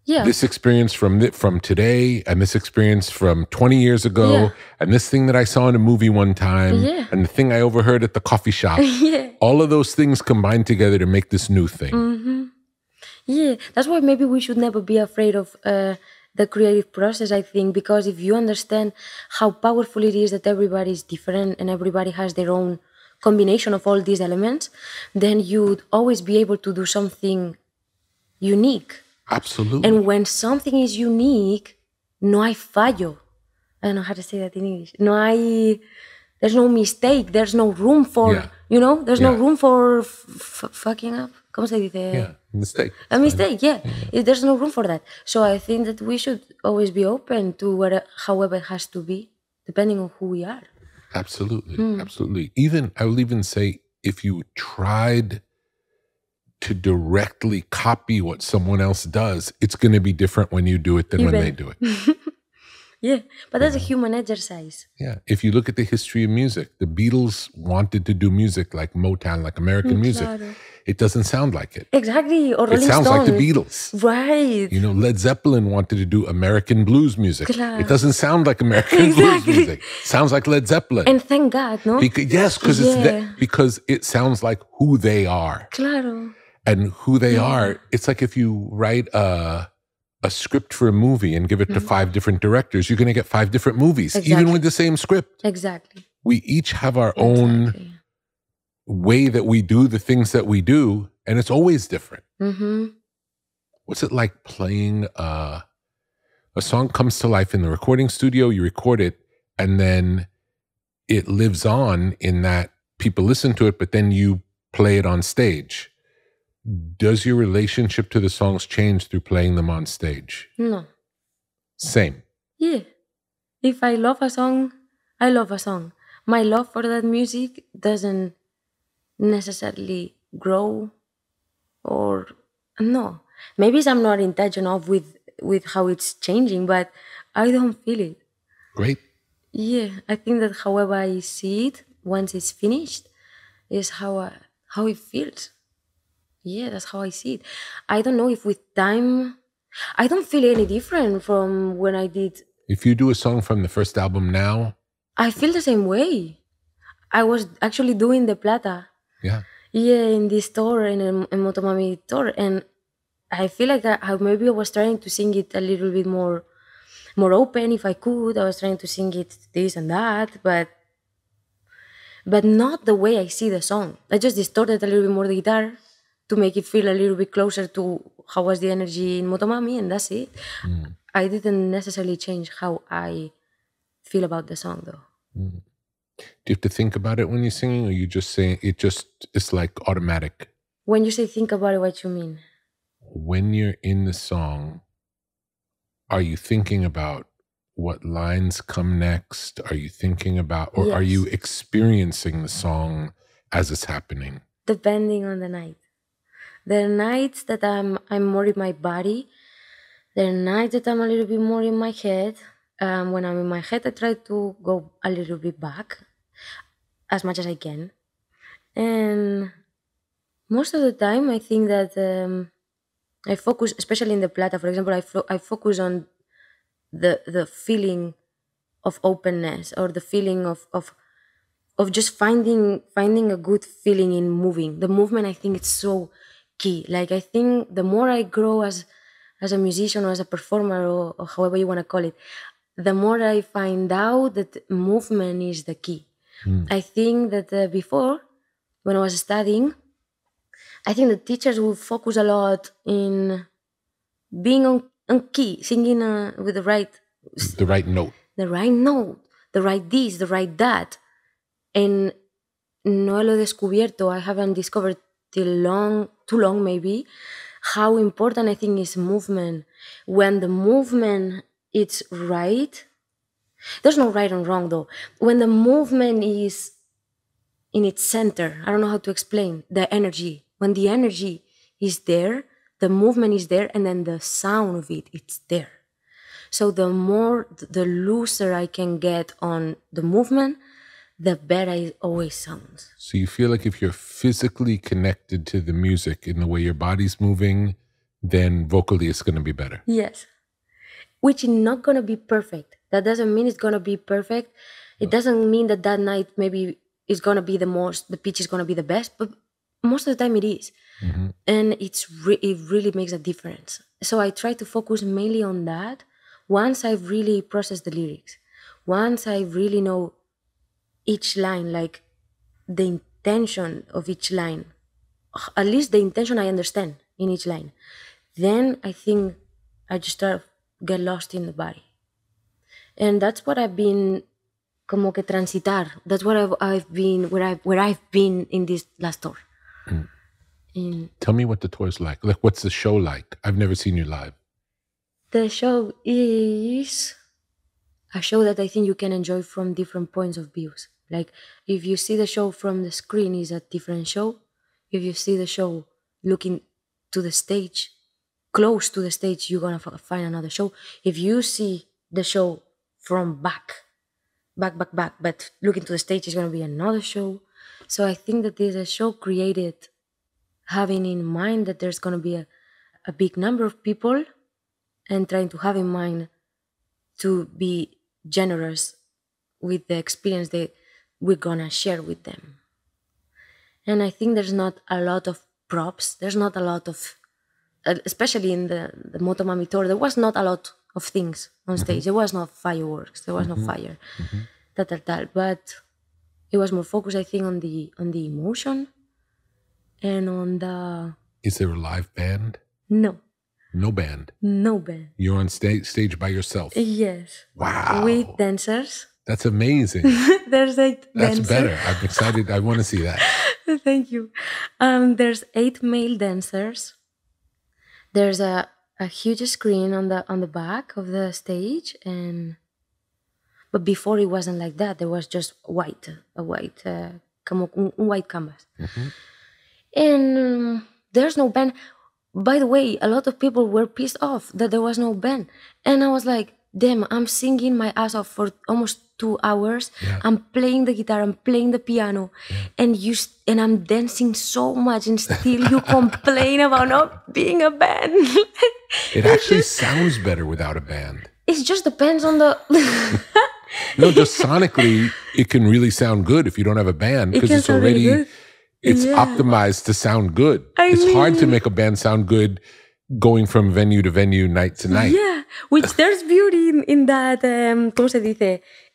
Yeah. This experience from today, and this experience from 20 years ago, Yeah. and this thing that I saw in a movie one time, Yeah. and the thing I overheard at the coffee shop. Yeah. All of those things combine together to make this new thing. Mm-hmm. Yeah, that's why maybe we should never be afraid of the creative process, I think, because if you understand how powerful it is that everybody is different and everybody has their own combination of all these elements, then you'd always be able to do something unique. Absolutely. And when something is unique, no hay fallo. I don't know how to say that in English. There's no mistake. There's no room for, there's no room for fucking up. ¿Cómo se dice? Yeah, mistake. A mistake, yeah. There's no room for that. So I think that we should always be open to however it has to be, depending on who we are. Absolutely, absolutely. I will even say, if you tried to directly copy what someone else does, it's going to be different when you do it than when they do it. Yeah, but that's a human exercise. Yeah. If you look at the history of music, the Beatles wanted to do music like Motown, like American music. Claro. It doesn't sound like it. Exactly. Or Rolling It sounds Stones. like the Beatles. Right. Led Zeppelin wanted to do American blues music. Claro. It doesn't sound like American blues music. Sounds like Led Zeppelin. And thank God, no? Because it sounds like who they are. Claro. And who they are, it's like if you write a script for a movie and give it to 5 different directors, you're going to get 5 different movies, even with the same script. Exactly. We each have our own way that we do the things that we do, and it's always different. Mm-hmm. What's it like playing a song comes to life in the recording studio, you record it, and then it lives on in that people listen to it, but then you play it on stage. Does your relationship to the songs change through playing them on stage? No. Same. Yeah. If I love a song, I love a song. My love for that music doesn't necessarily grow or no. Maybe I'm not in touch enough with how it's changing, but I don't feel it. Great. Yeah, I think that however I see it, once it's finished, is how it feels. Yeah, that's how I see it. I don't know if with time, I don't feel any different from when I did. If you do a song from the first album now, I feel the same way. I was actually doing the Plata. Yeah. Yeah, in this tour, in Motomami tour, and I feel like maybe I was trying to sing it a little bit more open if I could. I was trying to sing it this and that, but not the way I see the song. I just distorted a little bit more the guitar to make it feel a little bit closer to how was the energy in Motomami, and that's it. I didn't necessarily change how I feel about the song, though. Do you have to think about it when you're singing, or you just say it's like automatic? When you say think about it, what you mean? When you're in the song, are you thinking about what lines come next? Are you thinking about, or are you experiencing the song as it's happening? Depending on the night. There are nights that I'm more in my body. There are nights that I'm a little bit more in my head. When I'm in my head, I try to go a little bit back as much as I can. And most of the time, I think that I focus, especially in the Plata, for example, I focus on the feeling of openness, or the feeling of just finding a good feeling in moving. The movement, I think it's so key. Like, I think the more I grow as a musician or as a performer, or however you want to call it, the more I find out that movement is the key. I think that before, when I was studying, I think the teachers would focus a lot in being on key, singing with the right note. The right note, the right this, the right that. And no lo he descubierto, I haven't discovered too long maybe, how important I think is movement. When the movement is right, there's no right and wrong though. When the movement is in its center, I don't know how to explain, the energy. When the energy is there, the movement is there, and then the sound of it's there. So the looser I can get on the movement, the better it always sounds. So you feel like if you're physically connected to the music in the way your body's moving, then vocally it's going to be better. Yes. Which is not going to be perfect. That doesn't mean it's going to be perfect. It doesn't mean that that night maybe is going to be the pitch is going to be the best, but most of the time it is. Mm-hmm. And it really makes a difference. So I try to focus mainly on that. Once I've really processed the lyrics, once I really know each line, like the intention of each line, at least the intention I understand in each line, then I think I just start get lost in the body. And that's what I've been como que transitar. That's what I've been where I've been in this last tour. Tell me what the tour's like. Like, what's the show like? I've never seen you live. The show is a show that I think you can enjoy from different points of views. Like, if you see the show from the screen, is a different show. If you see the show looking to the stage, close to the stage, you're gonna find another show. If you see the show from back, but looking to the stage, is gonna be another show. So I think that there's a show created having in mind that there's gonna be a big number of people, and trying to have in mind to be generous with the experience that we're gonna share with them. And I think there's not a lot of props. There's not a lot of, especially in the Motomami tour, there was not a lot of things on stage. There was no fireworks. There was no fire. But it was more focused, I think, on the emotion and on the. Is there a live band? No. No band. No band. You're on stage by yourself. Yes. Wow. With dancers. That's amazing. There's 8 That's dancers. better. I'm excited. I want to see that. Thank you. There's 8 male dancers. There's a huge screen on the back of the stage, but before it wasn't like that. There was just a white canvas, and there's no band. By the way, a lot of people were pissed off that there was no band, and I was like, damn, I'm singing my ass off for almost 2 hours. Yeah. I'm playing the guitar, I'm playing the piano, and I'm dancing so much, and still you complain about not being a band. It actually sounds better without a band. It just depends on the. No, just sonically, it can really sound good if you don't have a band, because it's already really it's optimized to sound good. It's hard to make a band sound good going from venue to venue, night to night. Yeah, which there's beauty in that. ¿Cómo se dice?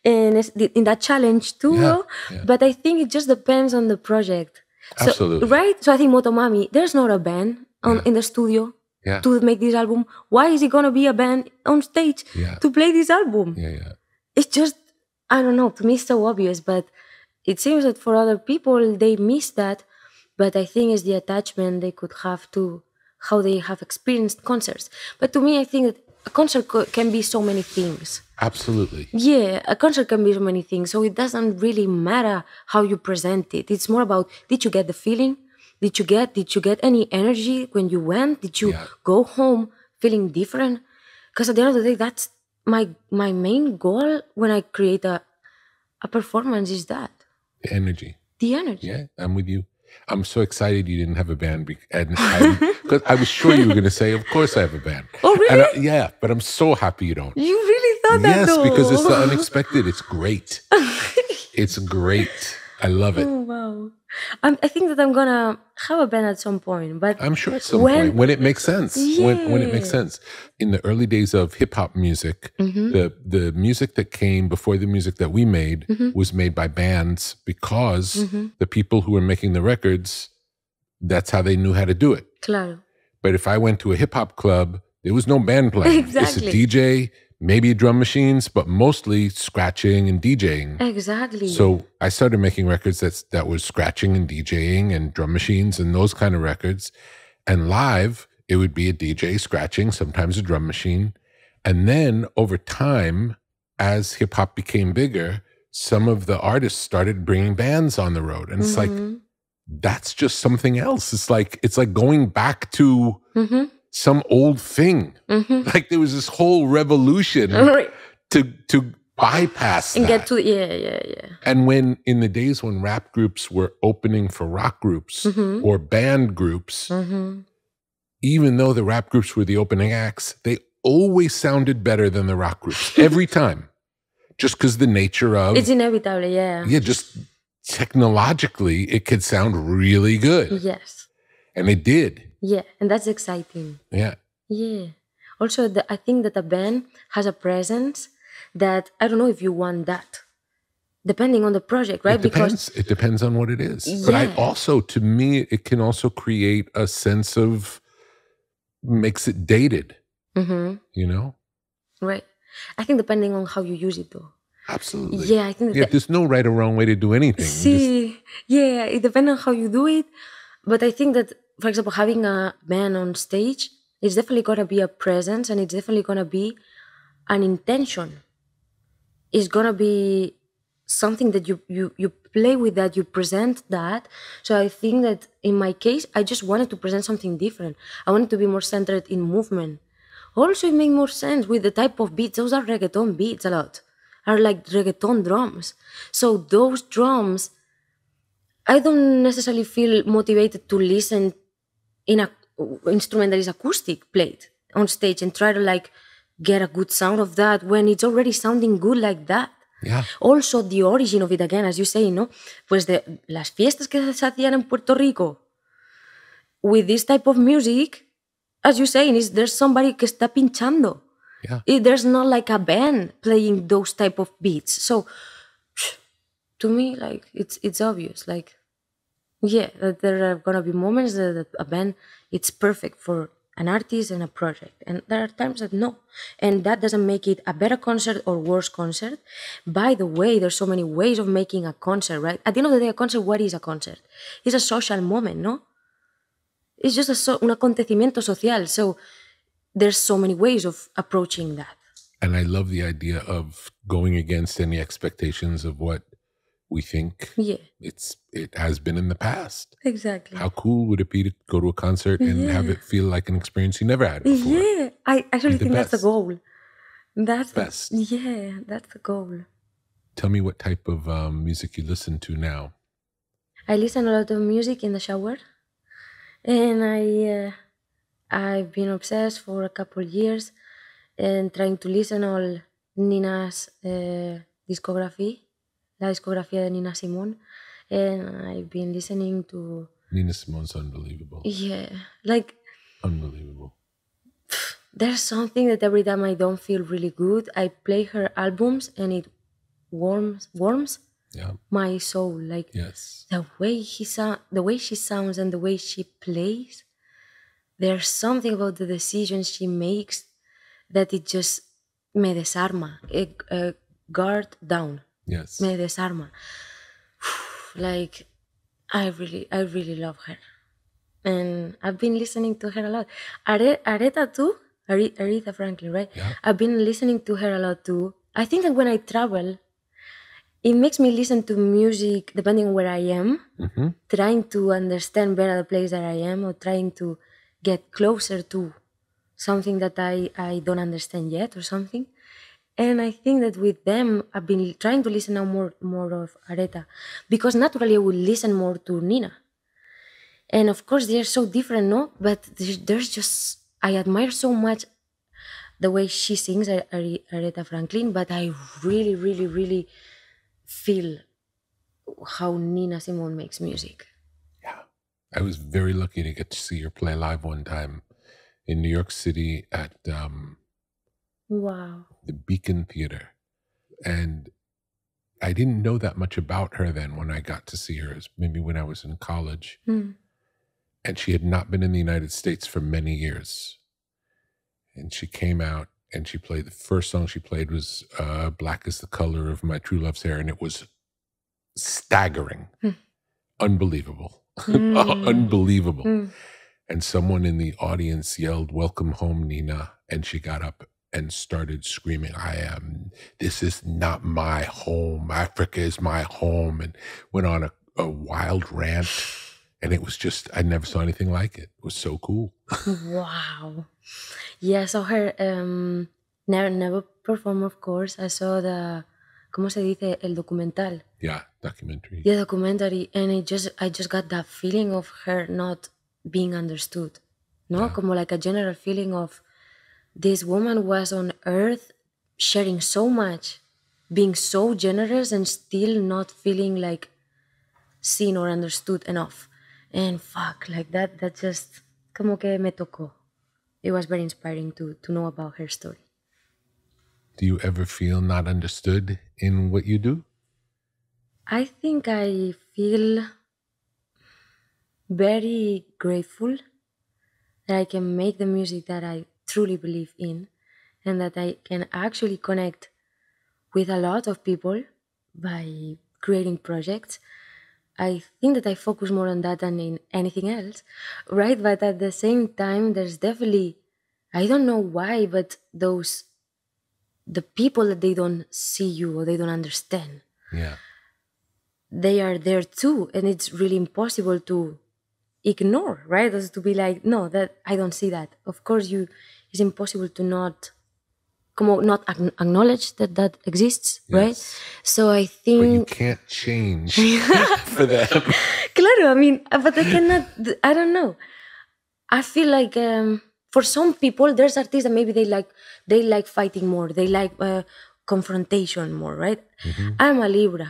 In that challenge too. Yeah. But I think it just depends on the project. So, Absolutely. Right? So I think Motomami, there's not a band in the studio to make this album. Why is it gonna be a band on stage to play this album? Yeah. It's just, I don't know, to me it's so obvious, but it seems that for other people they miss that. But I think it's the attachment they could have to how they have experienced concerts. But to me, I think that a concert can be so many things. Absolutely. Yeah, a concert can be so many things. So it doesn't really matter how you present it. It's more about, did you get the feeling? Did you get any energy when you went? Did you go home feeling different? Because at the end of the day, that's my main goal when I create a performance, is that. The energy. The energy. Yeah, I'm with you. I'm so excited you didn't have a band, because I was sure you were going to say, of course I have a band. Oh, really? Yeah, but I'm so happy you don't. You really thought that, though? Yes, because it's the unexpected. It's great. It's great. I love it. Oh, wow. I think that I'm going to have a band at some point. But I'm sure at some point, when it makes sense. Yeah. When it makes sense. In the early days of hip-hop music, the music that came before the music that we made was made by bands, because the people who were making the records, that's how they knew how to do it. Claro. But if I went to a hip-hop club, there was no band playing. Exactly. It's a DJ, maybe drum machines, but mostly scratching and DJing. Exactly. So I started making records that was scratching and DJing and drum machines and those kind of records. And live, it would be a DJ scratching, sometimes a drum machine. And then over time, as hip hop became bigger, some of the artists started bringing bands on the road. And it's like, that's just something else. It's like going back to some old thing. Like there was this whole revolution to bypass and that. get to, yeah. And when in the days when rap groups were opening for rock groups or band groups, even though the rap groups were the opening acts, they always sounded better than the rock groups every time. Just because the nature of... It's inevitable, yeah. Yeah, just technologically, it could sound really good. Yes. And it did. Yeah, and that's exciting. Yeah. Yeah. Also, I think that a band has a presence that, I don't know if you want that, depending on the project, right? It depends on what it is. Yeah. But to me, it can also create a sense of, makes it dated, you know? Right. I think depending on how you use it, though. Absolutely. Yeah, I think that there's no right or wrong way to do anything. Yeah, it depends on how you do it. But I think that, for example, having a band on stage, it's definitely going to be a presence, and it's definitely going to be an intention. It's going to be something that you play with, that you present that. So I think that in my case, I just wanted to present something different. I wanted to be more centered in movement. Also, it made more sense with the type of beats. Those are reggaeton beats a lot. Are like reggaeton drums. So those drums, I don't necessarily feel motivated to listen in an instrument that is acoustic played on stage and try to like get a good sound of that when it's already sounding good like that. Yeah. Also, the origin of it, again, as you say, ¿no? Pues las fiestas que se hacían en Puerto Rico with this type of music, as you say, there's somebody que está pinchando. Yeah. There's not like a band playing those type of beats. So to me, like, it's obvious. Like, yeah, that there are gonna be moments that a band, it's perfect for an artist and a project. And there are times that no. And that doesn't make it a better concert or worse concert. By the way, there's so many ways of making a concert, right? At the end of the day, a concert, what is a concert? It's a social moment, no? It's just un acontecimiento social. So there's so many ways of approaching that. And I love the idea of going against any expectations of what we think it has been in the past. Exactly. How cool would it be to go to a concert and have it feel like an experience you never had before? Yeah, I actually think best. that's the goal. That's best. Yeah, that's the goal. Tell me what type of music you listen to now. I listen a lot of music in the shower, and I've been obsessed for a couple of years and trying to listen all Nina's discography, la discografía de Nina Simone, and I've been listening to... Nina Simone's unbelievable. Yeah, like... Unbelievable. There's something that every time I don't feel really good, I play her albums and it warms my soul. Like, the way she sounds and the way she plays, there's something about the decisions she makes that it just me desarma, guard down. Yes. Me desarma. Like, I really love her. And I've been listening to her a lot. Aretha too? Aretha Franklin, right? Yeah. I've been listening to her a lot too. I think that when I travel, it makes me listen to music depending on where I am, trying to understand better the place that I am, or trying to get closer to something that I don't understand yet or something. And I think that with them, I've been trying to listen now more of Aretha, because naturally I will listen more to Nina. And of course, they're so different, no? But there's just, I admire so much the way she sings, Aretha Franklin, but I really, really, really feel how Nina Simone makes music. Yeah. I was very lucky to get to see her play live one time in New York City at Wow. the Beacon Theater. And I didn't know that much about her then when I got to see her. It was maybe when I was in college. And she had not been in the United States for many years. And she came out and she played, the first song she played was Black is the Color of My True Love's Hair. And it was staggering, unbelievable, unbelievable. And someone in the audience yelled, "Welcome home, Nina." And she got up and started screaming, this is not my home. Africa is my home. And went on a wild rant. And it was just, I never saw anything like it. It was so cool. Wow. Yeah, I saw her never perform, of course. I saw the, ¿cómo se dice? El documental. Yeah, documentary. Yeah, documentary. And I just got that feeling of her not being understood. no? Como like a general feeling of this woman was on earth sharing so much, being so generous and still not feeling like seen or understood enough. And fuck, like that just como que me tocó. It was very inspiring to know about her story. Do you ever feel not understood in what you do? I think I feel very grateful that I can make the music that I truly believe in and that I can actually connect with a lot of people by creating projects. I think that I focus more on that than in anything else, right? But at the same time, there's definitely, I don't know why, but the people that they don't see you or they don't understand, they are there too. And it's really impossible to ignore, right? As to be like, no, that I don't see that. Of course, it's impossible to not acknowledge that exists, right? So I think... But you can't change for them. Claro, I mean, but I cannot, I don't know. I feel like for some people, there's artists that maybe they like fighting more. They like confrontation more, right? Mm-hmm. I'm a Libra.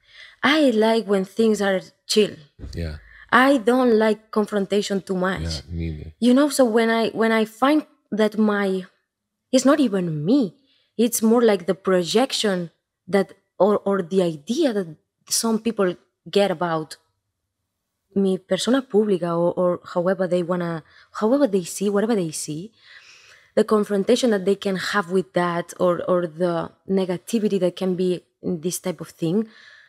I like when things are chill. Yeah. I don't like confrontation too much. Yeah, neither. You know, so when I find that it's not even me, it's more like the projection that or the idea that some people get about me, persona pública, or however they see, whatever they see, the confrontation that they can have with that, or the negativity that can be in this type of thing.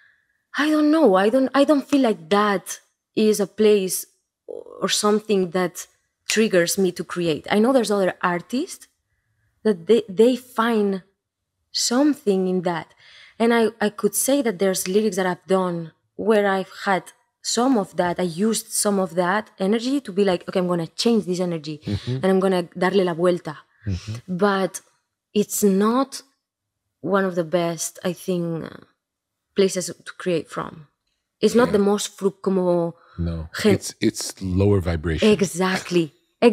I don't know. I don't feel like that is a place or something that triggers me to create. I know there's other artists that they find something in that. And I could say that there's lyrics that I've done where I've had some of that. I used some of that energy to be like, okay, I'm going to change this energy and I'm going to darle la vuelta. But it's not one of the best, I think, places to create from. It's not the most como... No, it's lower vibration. Exactly.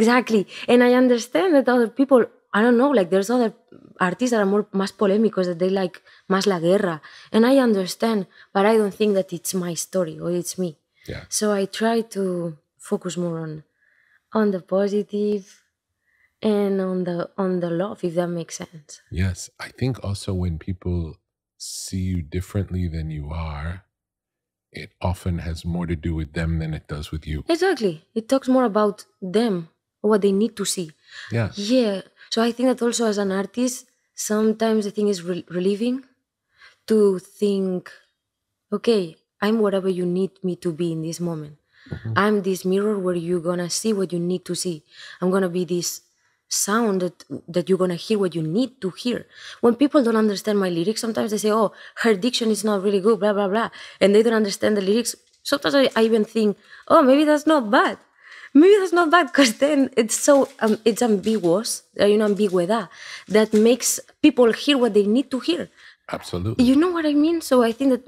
And I understand that other people, I don't know, like there's other artists that are más polémicos, that they like más la guerra. And I understand, but I don't think that it's my story or it's me. Yeah. So I try to focus more on the positive and on the love, if that makes sense. Yes. I think also when people see you differently than you are, it often has more to do with them than it does with you. Exactly. It talks more about them, what they need to see. Yeah. Yeah. So I think that also as an artist, sometimes the thing is relieving to think, okay, I'm whatever you need me to be in this moment. I'm this mirror where you're going to see what you need to see. I'm going to be this sound that you're going to hear what you need to hear. When people don't understand my lyrics, sometimes they say, oh, her diction is not really good, blah, blah, blah. And they don't understand the lyrics. Sometimes I even think, oh, maybe that's not bad. Maybe that's not bad, because then it's so, it's ambiguous, ambigüedad, that makes people hear what they need to hear. Absolutely. You know what I mean? So I think that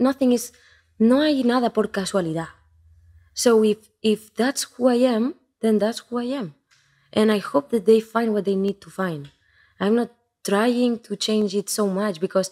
no hay nada por casualidad. So if that's who I am, then that's who I am. And I hope that they find what they need to find. I'm not trying to change it so much, because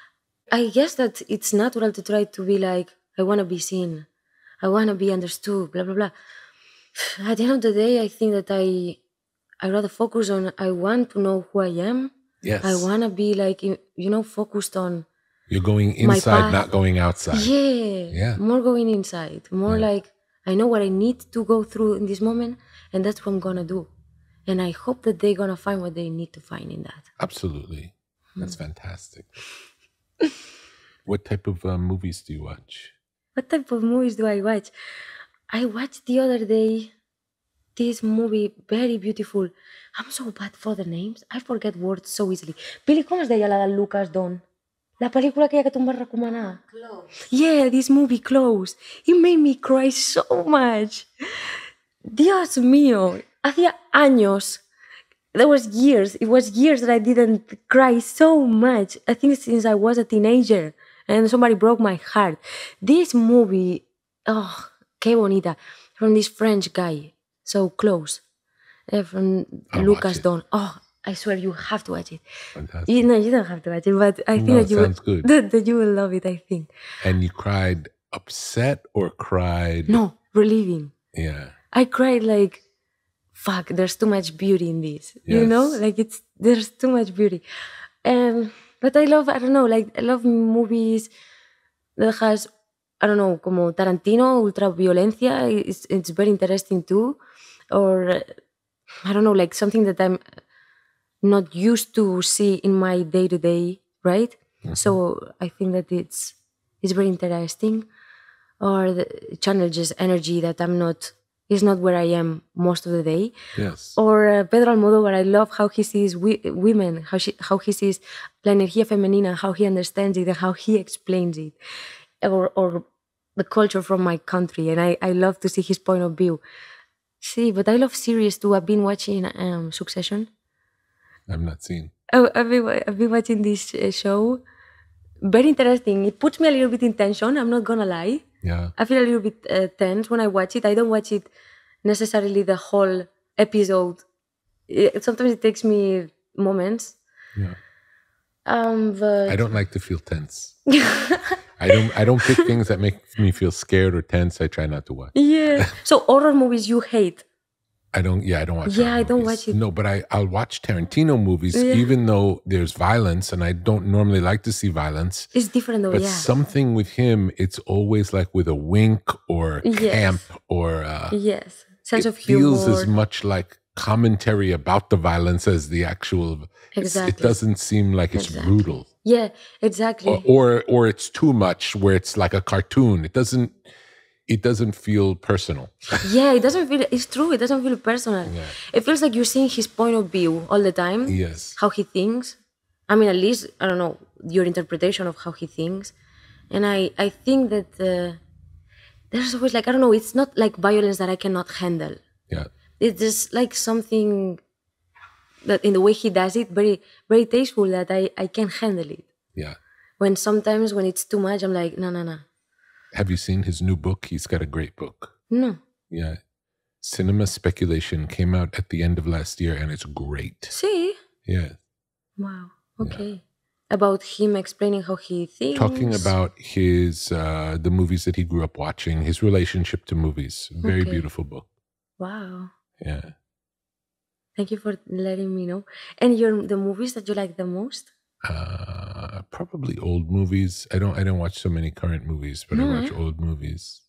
I guess that it's natural to try to be like, I want to be seen. I want to be understood, blah, blah, blah. At the end of the day, I think that I rather focus on, I want to know who I am. Yes. I want to be like, focused on... You're going inside, not going outside. Yeah. More going inside. More like, I know what I need to go through in this moment, and that's what I'm going to do. And I hope that they're going to find what they need to find in that. Absolutely. That's fantastic. What type of movies do you watch? What type of movies do I watch? I watched the other day this movie, very beautiful. I'm so bad for the names. I forget words so easily. Billy, com es deia la de Lucas Don? La pel·lícula aquella que tu em vas recomanar. Close. Yeah, this movie, Close. It made me cry so much. Dios mío. Hacía años. It was years that I didn't cry so much. I think since I was a teenager. And somebody broke my heart. This movie, oh, qué bonita. From this French guy. So Close. from I'll Lucas watch it. Don. Oh, I swear you have to watch it. Fantastic. You don't have to watch it, but I think No, that you sounds will, good. that you will love it. I think. And you cried upset or cried? No, relieving. Yeah. I cried like, fuck. There's too much beauty in this. You know, Yes. like there's too much beauty. But I don't know, like I love movies that has, I don't know, como Tarantino, ultra violencia. It's very interesting too. Or I don't know, like something that I'm not used to see in my day to day, right? So I think that it's very interesting. Or the challenges energy that is not where I am most of the day. Yes. Or Pedro Almodóvar, I love how he sees women, how he sees la energía femenina, how he understands it and how he explains it. Or the culture from my country, and I love to see his point of view. See, but I love series too. I've been watching Succession. I'm not seeing. Oh, I've been watching this show. Very interesting. It puts me a little bit in tension. I'm not gonna lie. Yeah. I feel a little bit tense when I watch it. I don't watch it necessarily the whole episode. Sometimes it takes me moments. Yeah. But I don't like to feel tense. I don't pick things that make me feel scared or tense. I try not to watch. yeah. So horror movies you hate. I don't watch. Yeah, horror I don't movies. watch it. No, but I'll watch Tarantino movies, even though there's violence, and I don't normally like to see violence. It's different though, But yeah. something with him, it's always like with a wink or camp or Yes. Sense it of humor. feels as much like commentary about the violence as the actual. Exactly. It doesn't seem like it's brutal. Yeah, exactly. Or it's too much where it's like a cartoon. It doesn't feel personal. Yeah, it doesn't feel, it's true, it doesn't feel personal. Yeah. It feels like you're seeing his point of view all the time. Yes. How he thinks. I mean, at least, I don't know, your interpretation of how he thinks. And I think that there's always like, I don't know, it's not like violence that I cannot handle. Yeah. It's just like something that in the way he does it, very, very tasteful, that I can handle it. Yeah. Sometimes when it's too much, I'm like, no. Have you seen his new book? He's got a great book. No. Yeah. Cinema Speculation came out at the end of last year, and it's great. See? Yeah. Wow. Okay. About him explaining how he thinks. Talking about his the movies that he grew up watching, his relationship to movies. Very beautiful book. Wow. Yeah. Thank you for letting me know. And the movies that you like the most? Probably old movies. I don't watch so many current movies, but I watch old movies.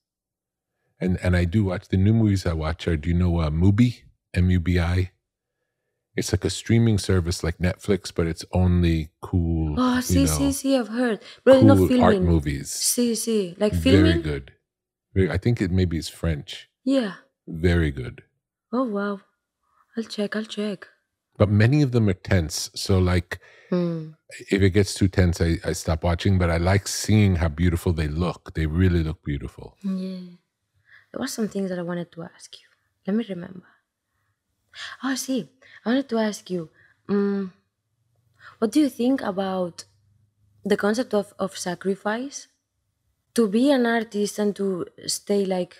And I do watch the new movies I watch are, do you know Mubi? MUBI? It's like a streaming service like Netflix, but it's only cool. Oh, see, I've heard. But cool it's not filming. art movies. See. Like filming? Very good. I think it maybe is French. Yeah. Very good. Oh, wow. I'll check. But many of them are tense. So like, if it gets too tense, I stop watching. But I like seeing how beautiful they look. They really look beautiful. Yeah. There were some things that I wanted to ask you. Let me remember. Oh, see. I wanted to ask you, what do you think about the concept of sacrifice? To be an artist and to stay like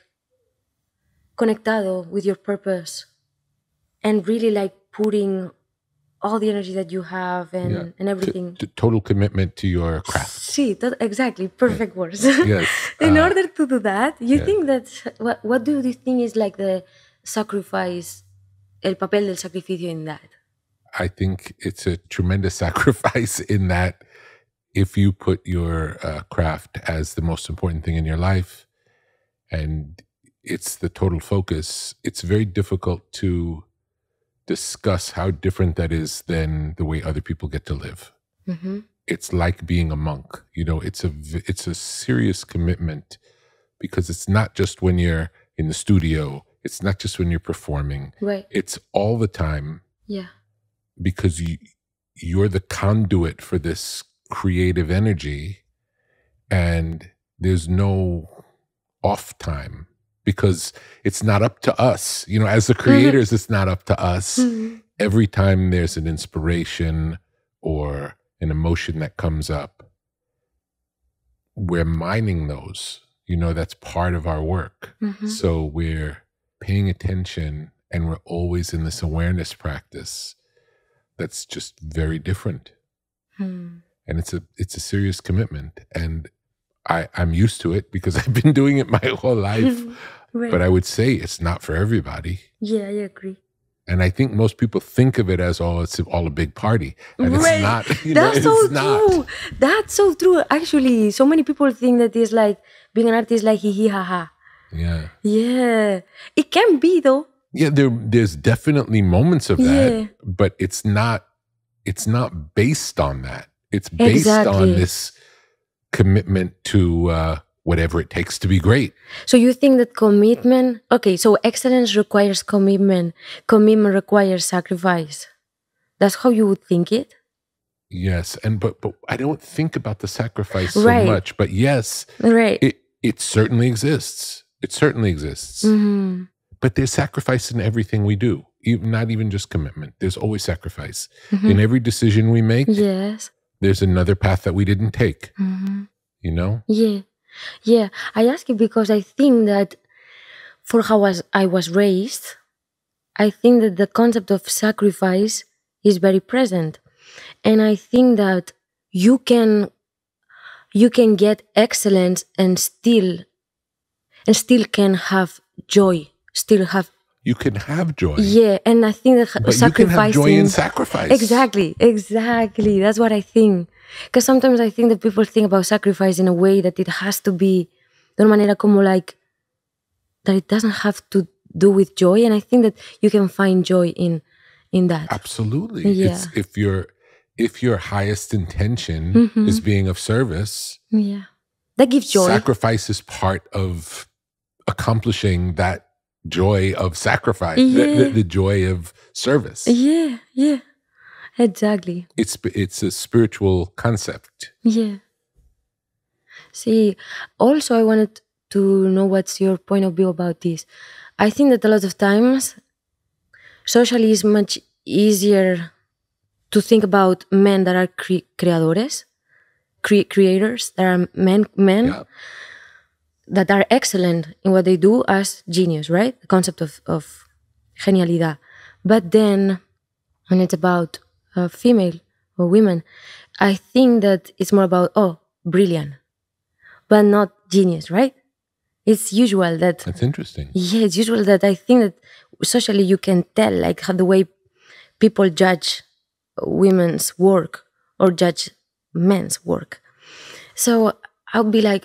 conectado with your purpose and really like putting all the energy that you have and everything. Total commitment to your craft. Sí, exactly. Perfect words. Yes. In order to do that, you think that, what do you think is like the sacrifice, el papel del sacrificio in that? I think it's a tremendous sacrifice in that if you put your craft as the most important thing in your life and it's the total focus, it's very difficult to discuss how different that is than the way other people get to live. Mm-hmm. It's like being a monk. You know, it's a serious commitment because it's not just when you're in the studio. It's not just when you're performing. Right. It's all the time. Yeah. Because you're the conduit for this creative energy and there's no off time because it's not up to us. You know, as the creators, it's not up to us. Mm-hmm. Every time there's an inspiration or an emotion that comes up, we're mining those. You know, that's part of our work. Mm-hmm. So we're paying attention And we're always in this awareness practice that's just very different. And it's a serious commitment. And I'm used to it because I've been doing it my whole life. Right. But I would say it's not for everybody. Yeah, I agree. And I think most people think of it as, it's all a big party. And it's not. That's so true. That's so true. Actually, so many people think that it's like being an artist like hee hee ha ha. Yeah. Yeah. It can be though. Yeah, there's definitely moments of that, but it's not based on that. It's based on this commitment to whatever it takes to be great. So you think that commitment, so excellence requires commitment. Commitment requires sacrifice. That's how you would think it? Yes, but I don't think about the sacrifice so much. But yes, it certainly exists. It certainly exists. Mm-hmm. But there's sacrifice in everything we do, not even just commitment. There's always sacrifice. Mm-hmm. In every decision we make, there's another path that we didn't take. Mm-hmm. You know? Yeah. Yeah. I ask you because I think that for how I was raised, I think that the concept of sacrifice is very present. And I think that you can get excellence and still can have joy. You can have joy. Yeah, and I think that but you can have joy in sacrifice. Exactly. That's what I think. Because sometimes I think that people think about sacrifice in a way that it has to be de una manera como like that it doesn't have to do with joy, and I think that you can find joy in that. Absolutely. Yeah. It's if your highest intention is being of service. Yeah. That gives joy. Sacrifice is part of accomplishing that joy of sacrifice, the joy of service. Yeah, exactly. It's a spiritual concept. Yeah. See, also I wanted to know what's your point of view about this. I think that a lot of times, socially is much easier to think about men that are creadores, creators, that are men that are excellent in what they do as genius, right? The concept of genialidad. But then when it's about female or women, I think that it's more about, brilliant, but not genius, right? It's usual that... That's interesting. Yeah, it's usual that I think that socially you can tell like how the way people judge women's work or judge men's work. So I'll be like,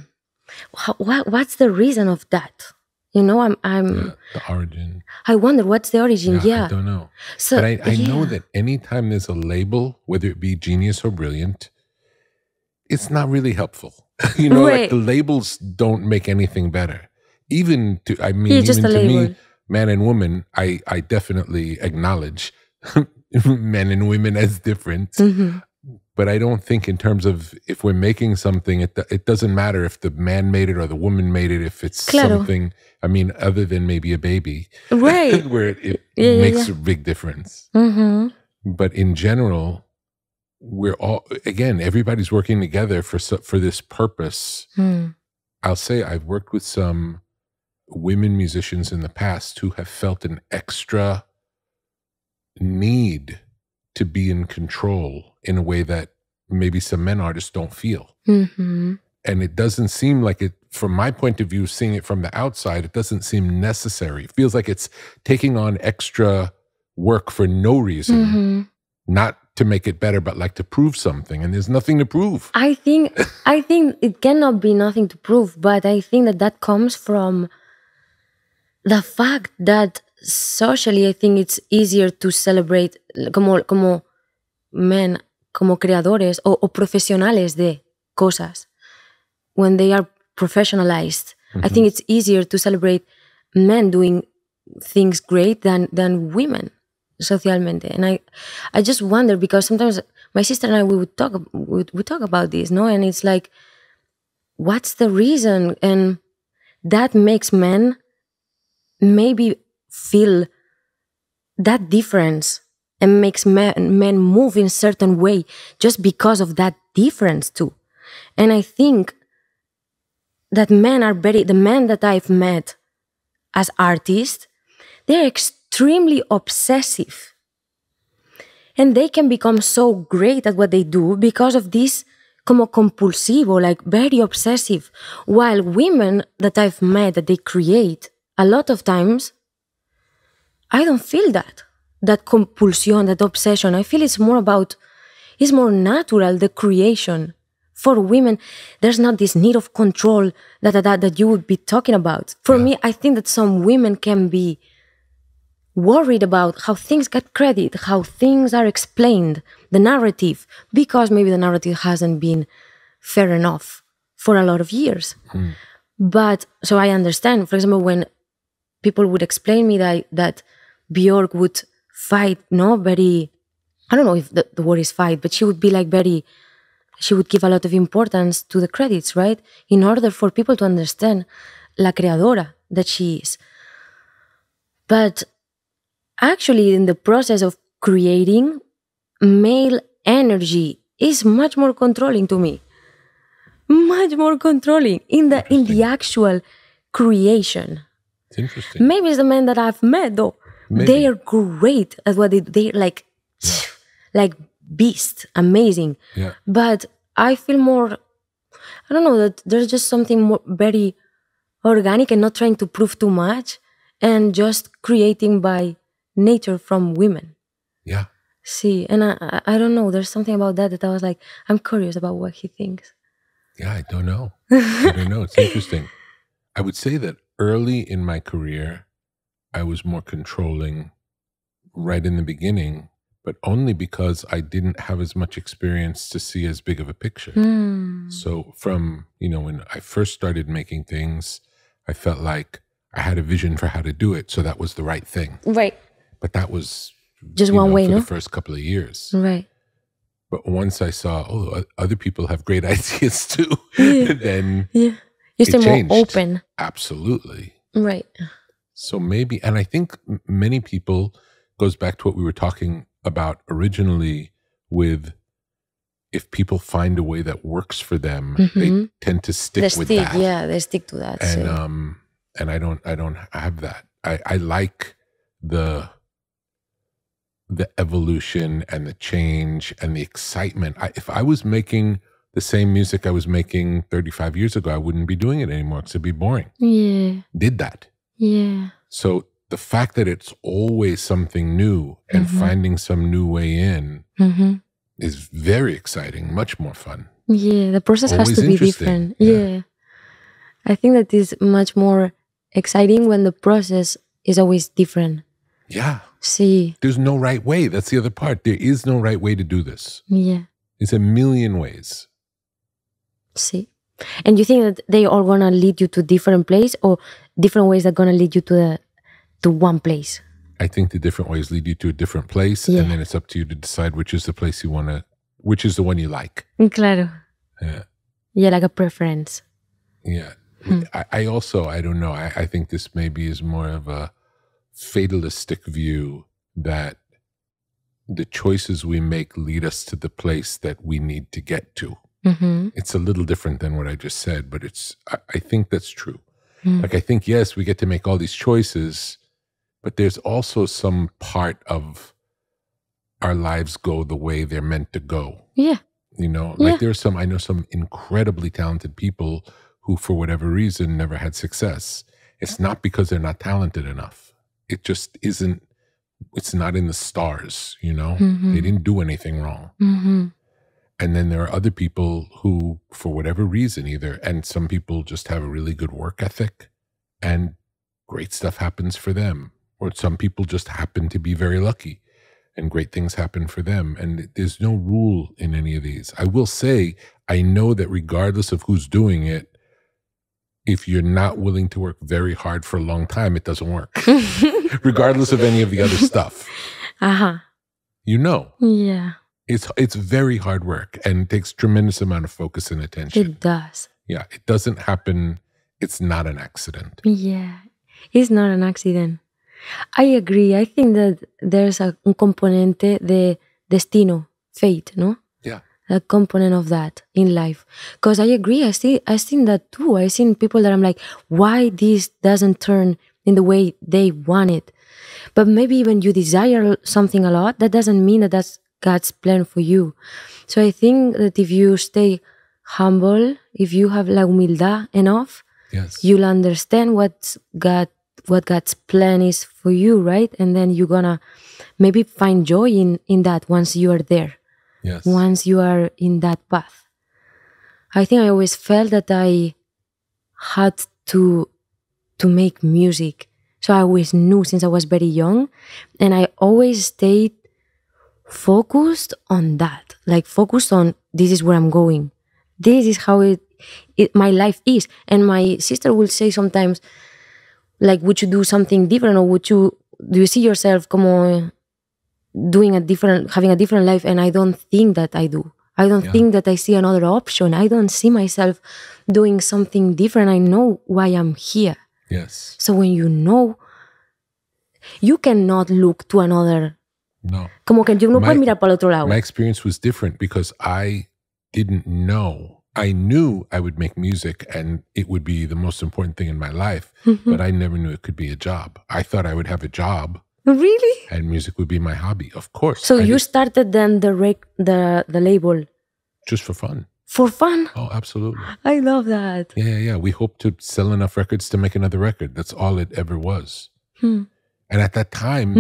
what's the reason of that? You know, I'm the origin. I wonder what's the origin. Yeah. I don't know. So, but I know that anytime there's a label, whether it be genius or brilliant, it's not really helpful. You know, like the labels don't make anything better. Even to me, man and woman, I definitely acknowledge men and women as different. Mm-hmm. But I don't think in terms of if we're making something, it doesn't matter if the man made it or the woman made it, if it's something, I mean, other than maybe a baby, right? where it makes a big difference. Mm-hmm. But in general, we're all, again, everybody's working together for this purpose. Mm. I'll say I've worked with some women musicians in the past who have felt an extra need to be in control in a way that maybe some men artists don't feel. Mm-hmm. And it doesn't seem like it, from my point of view, seeing it from the outside, it doesn't seem necessary. It feels like it's taking on extra work for no reason, not to make it better, but like to prove something. And there's nothing to prove. I think it cannot be nothing to prove, but I think that comes from the fact that socially, I think it's easier to celebrate como men, como creadores o profesionales de cosas. When they are professionalized, I think it's easier to celebrate men doing things great than women socialmente. And I just wonder, because sometimes my sister and I, we would talk about this, no? And it's like, what's the reason? And that makes men maybe feel that difference and makes men move in a certain way just because of that difference too. And I think that men are the men that I've met as artists, they're extremely obsessive. And they can become so great at what they do because of this como compulsivo, like very obsessive. While women that I've met, that they create, a lot of times, I don't feel that compulsion, that obsession. I feel it's more natural, the creation. For women, there's not this need of control that you would be talking about. For me, I think that some women can be worried about how things get credit, how things are explained, the narrative, because maybe the narrative hasn't been fair enough for a lot of years. But, so I understand, for example, when people would explain me that Björk would fight, very, I don't know if the word is fight, but she would be like she would give a lot of importance to the credits, right? In order for people to understand la creadora that she is. But actually, in the process of creating, male energy is much more controlling to me. Much more controlling in the actual creation. It's interesting. Maybe it's the men that I've met, though. Maybe. They are great at what they're like beasts, amazing. Yeah. But I feel more, I don't know, that there's just something more very organic and not trying to prove too much and just creating by nature from women. Yeah. See, and I don't know, there's something about that I was like, I'm curious about what he thinks. Yeah, I don't know. It's interesting. I would say that early in my career, I was more controlling right in the beginning, but only because I didn't have as much experience to see as big of a picture. So from, when I first started making things, I felt like I had a vision for how to do it. So that was the right thing. Right. But that was just one way, for the first couple of years. Right. But once I saw, other people have great ideas too, then you stay more open. Absolutely. Right. So maybe, and I think many people, goes back to what we were talking about originally with, if people find a way that works for them, they tend to stick with that. Yeah, they stick to that. And I don't have that. I like the evolution and the change and the excitement. If I was making the same music I was making 35 years ago, I wouldn't be doing it anymore because it'd be boring. Yeah. Did that. Yeah. So the fact that it's always something new and finding some new way in is very exciting, much more fun. Yeah, the process always has to be different. Yeah. I think that is much more exciting when the process is always different. Yeah. See. There's no right way. That's the other part. There is no right way to do this. Yeah. It's a million ways. See. And you think that they are going to lead you to different place, or different ways are going to lead you to one place? I think the different ways lead you to a different place, and then it's up to you to decide which is the place you want to, which is the one you like. Claro. Yeah. Yeah, like a preference. Yeah. I also, I don't know, I think this maybe is more of a fatalistic view that the choices we make lead us to the place that we need to get to. It's a little different than what I just said, but I think that's true. Like, I think, yes, we get to make all these choices, but there's also some part of our lives go the way they're meant to go. Yeah. Like I know some incredibly talented people who, for whatever reason, never had success. It's not because they're not talented enough. It just isn't, it's not in the stars, They didn't do anything wrong. And then there are other people who, for whatever reason, and some people just have a really good work ethic and great stuff happens for them. Or some people just happen to be very lucky and great things happen for them. And there's no rule in any of these. I will say, I know that regardless of who's doing it, if you're not willing to work very hard for a long time, it doesn't work. Regardless of any of the other stuff. Yeah. It's very hard work and it takes tremendous amount of focus and attention. It does. Yeah, it doesn't happen. It's not an accident. Yeah, it's not an accident. I agree. I think that there's un componente de destino, fate, no? Yeah. A component of that in life. Because I agree. I seen that too. I seen people that I'm like, why this doesn't turn in the way they want it? But maybe when you desire something a lot, that doesn't mean that that's God's plan for you. So I think that if you stay humble, if you have la humildad enough, Yes. you'll understand what God's plan is for you, right? And then you're gonna maybe find joy in that once you are there. Yes. Once you are in that path. I think I always felt that I had to make music. So I always knew since I was very young, and I always stayed focused on that. Like focused on, this is where I'm going. This is how my life is. And my sister will say sometimes, like, would you do something different, or do you see yourself como having a different life? And I don't think that I do. I don't think that I see another option. I don't see myself doing something different. I know why I'm here. Yes. So when you know, you cannot look to another. No. Como que yo no puedo mirar para el otro lado. My experience was different because I didn't know. I knew I would make music and it would be the most important thing in my life, but I never knew it could be a job. I thought I would have a job. Really? And music would be my hobby, of course. So you started then the label? Just for fun. For fun? Oh, absolutely. I love that. Yeah. We hoped to sell enough records to make another record. That's all it ever was. And at that time,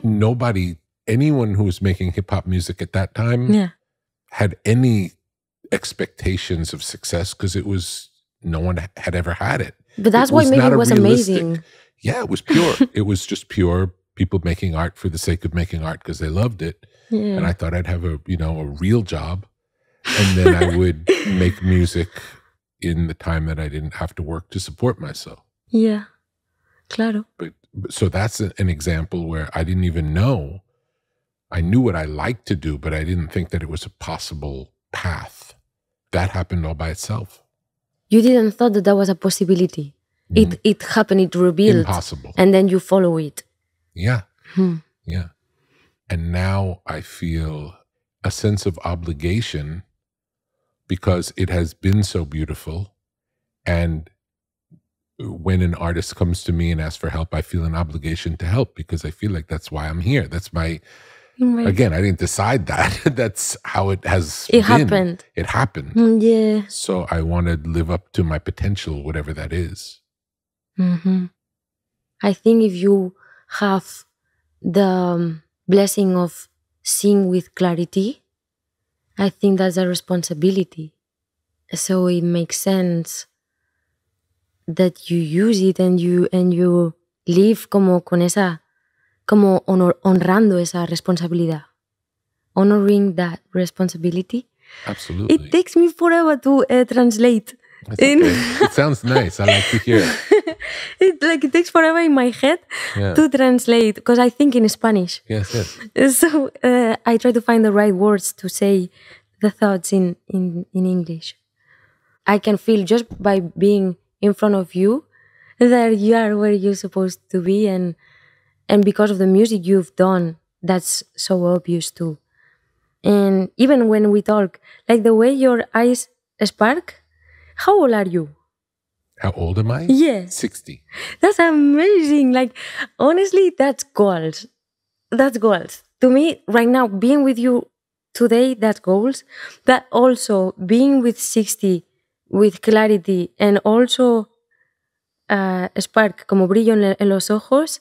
anyone who was making hip hop music at that time had any expectations of success because no one had ever had it. But that's why maybe it was amazing. Yeah, it was pure. It was just pure people making art for the sake of making art because they loved it. Yeah. And I thought I'd have a real job. And then I would make music in the time that I didn't have to work to support myself. Yeah, claro. But so that's an example where I didn't even know. I knew what I liked to do, but I didn't think that it was a possible path. That happened all by itself. You didn't thought that was a possibility. It happened, it revealed. Impossible. And then you follow it. Yeah. Yeah. And now I feel a sense of obligation because it has been so beautiful. And when an artist comes to me and asks for help, I feel an obligation to help because I feel like that's why I'm here. That's my, again, I didn't decide that. That's how it has been. Happened. It happened. Yeah. So I want to live up to my potential, whatever that is. I think if you have the blessing of seeing with clarity, I think that's a responsibility. So it makes sense that you use it and you live como con esa, como honrando esa responsabilidad, honoring that responsibility. Absolutely. It takes me forever to translate. Okay. It sounds nice. I like to hear it. It takes forever in my head to translate because I think in Spanish. Yes. So I try to find the right words to say the thoughts in English. I can feel just by being in front of you that you are where you're supposed to be, and because of the music you've done, that's so obvious too. And even when we talk, like the way your eyes spark. How old are you? How old am I? Yeah. 60. That's amazing. Like, honestly, that's goals. That's goals. To me, right now, being with you today, that's goals. But also, being with 60, with clarity, and also spark, como brillo en los ojos,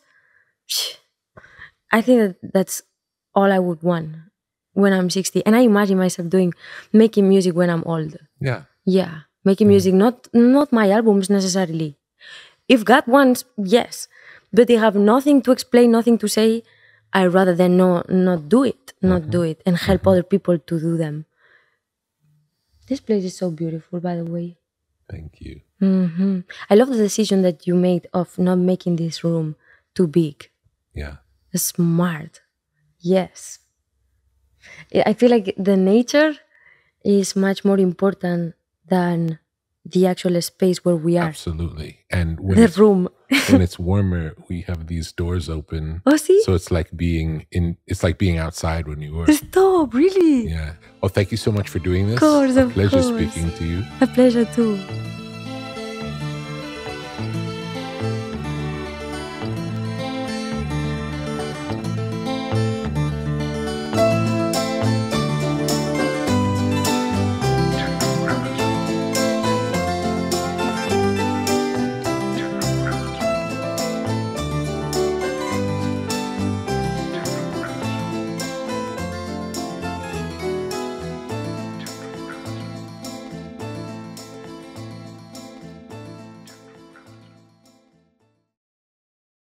I think that's all I would want when I'm 60. And I imagine myself making music when I'm old. Yeah. Yeah. Making music, not my albums necessarily. If God wants, yes. But they have nothing to explain, nothing to say. I'd rather than not do it, do it, and help other people to do them. This place is so beautiful, by the way. Thank you. I love the decision that you made of not making this room too big. Yeah. Smart. Yes. I feel like the nature is much more important than the actual space where we are. Absolutely. And when the room. when it's warmer, we have these doors open. Oh, see? So it's like being outside when you work. Stop, really? Yeah. Oh, thank you so much for doing this. Of course, a pleasure speaking to you. A pleasure too.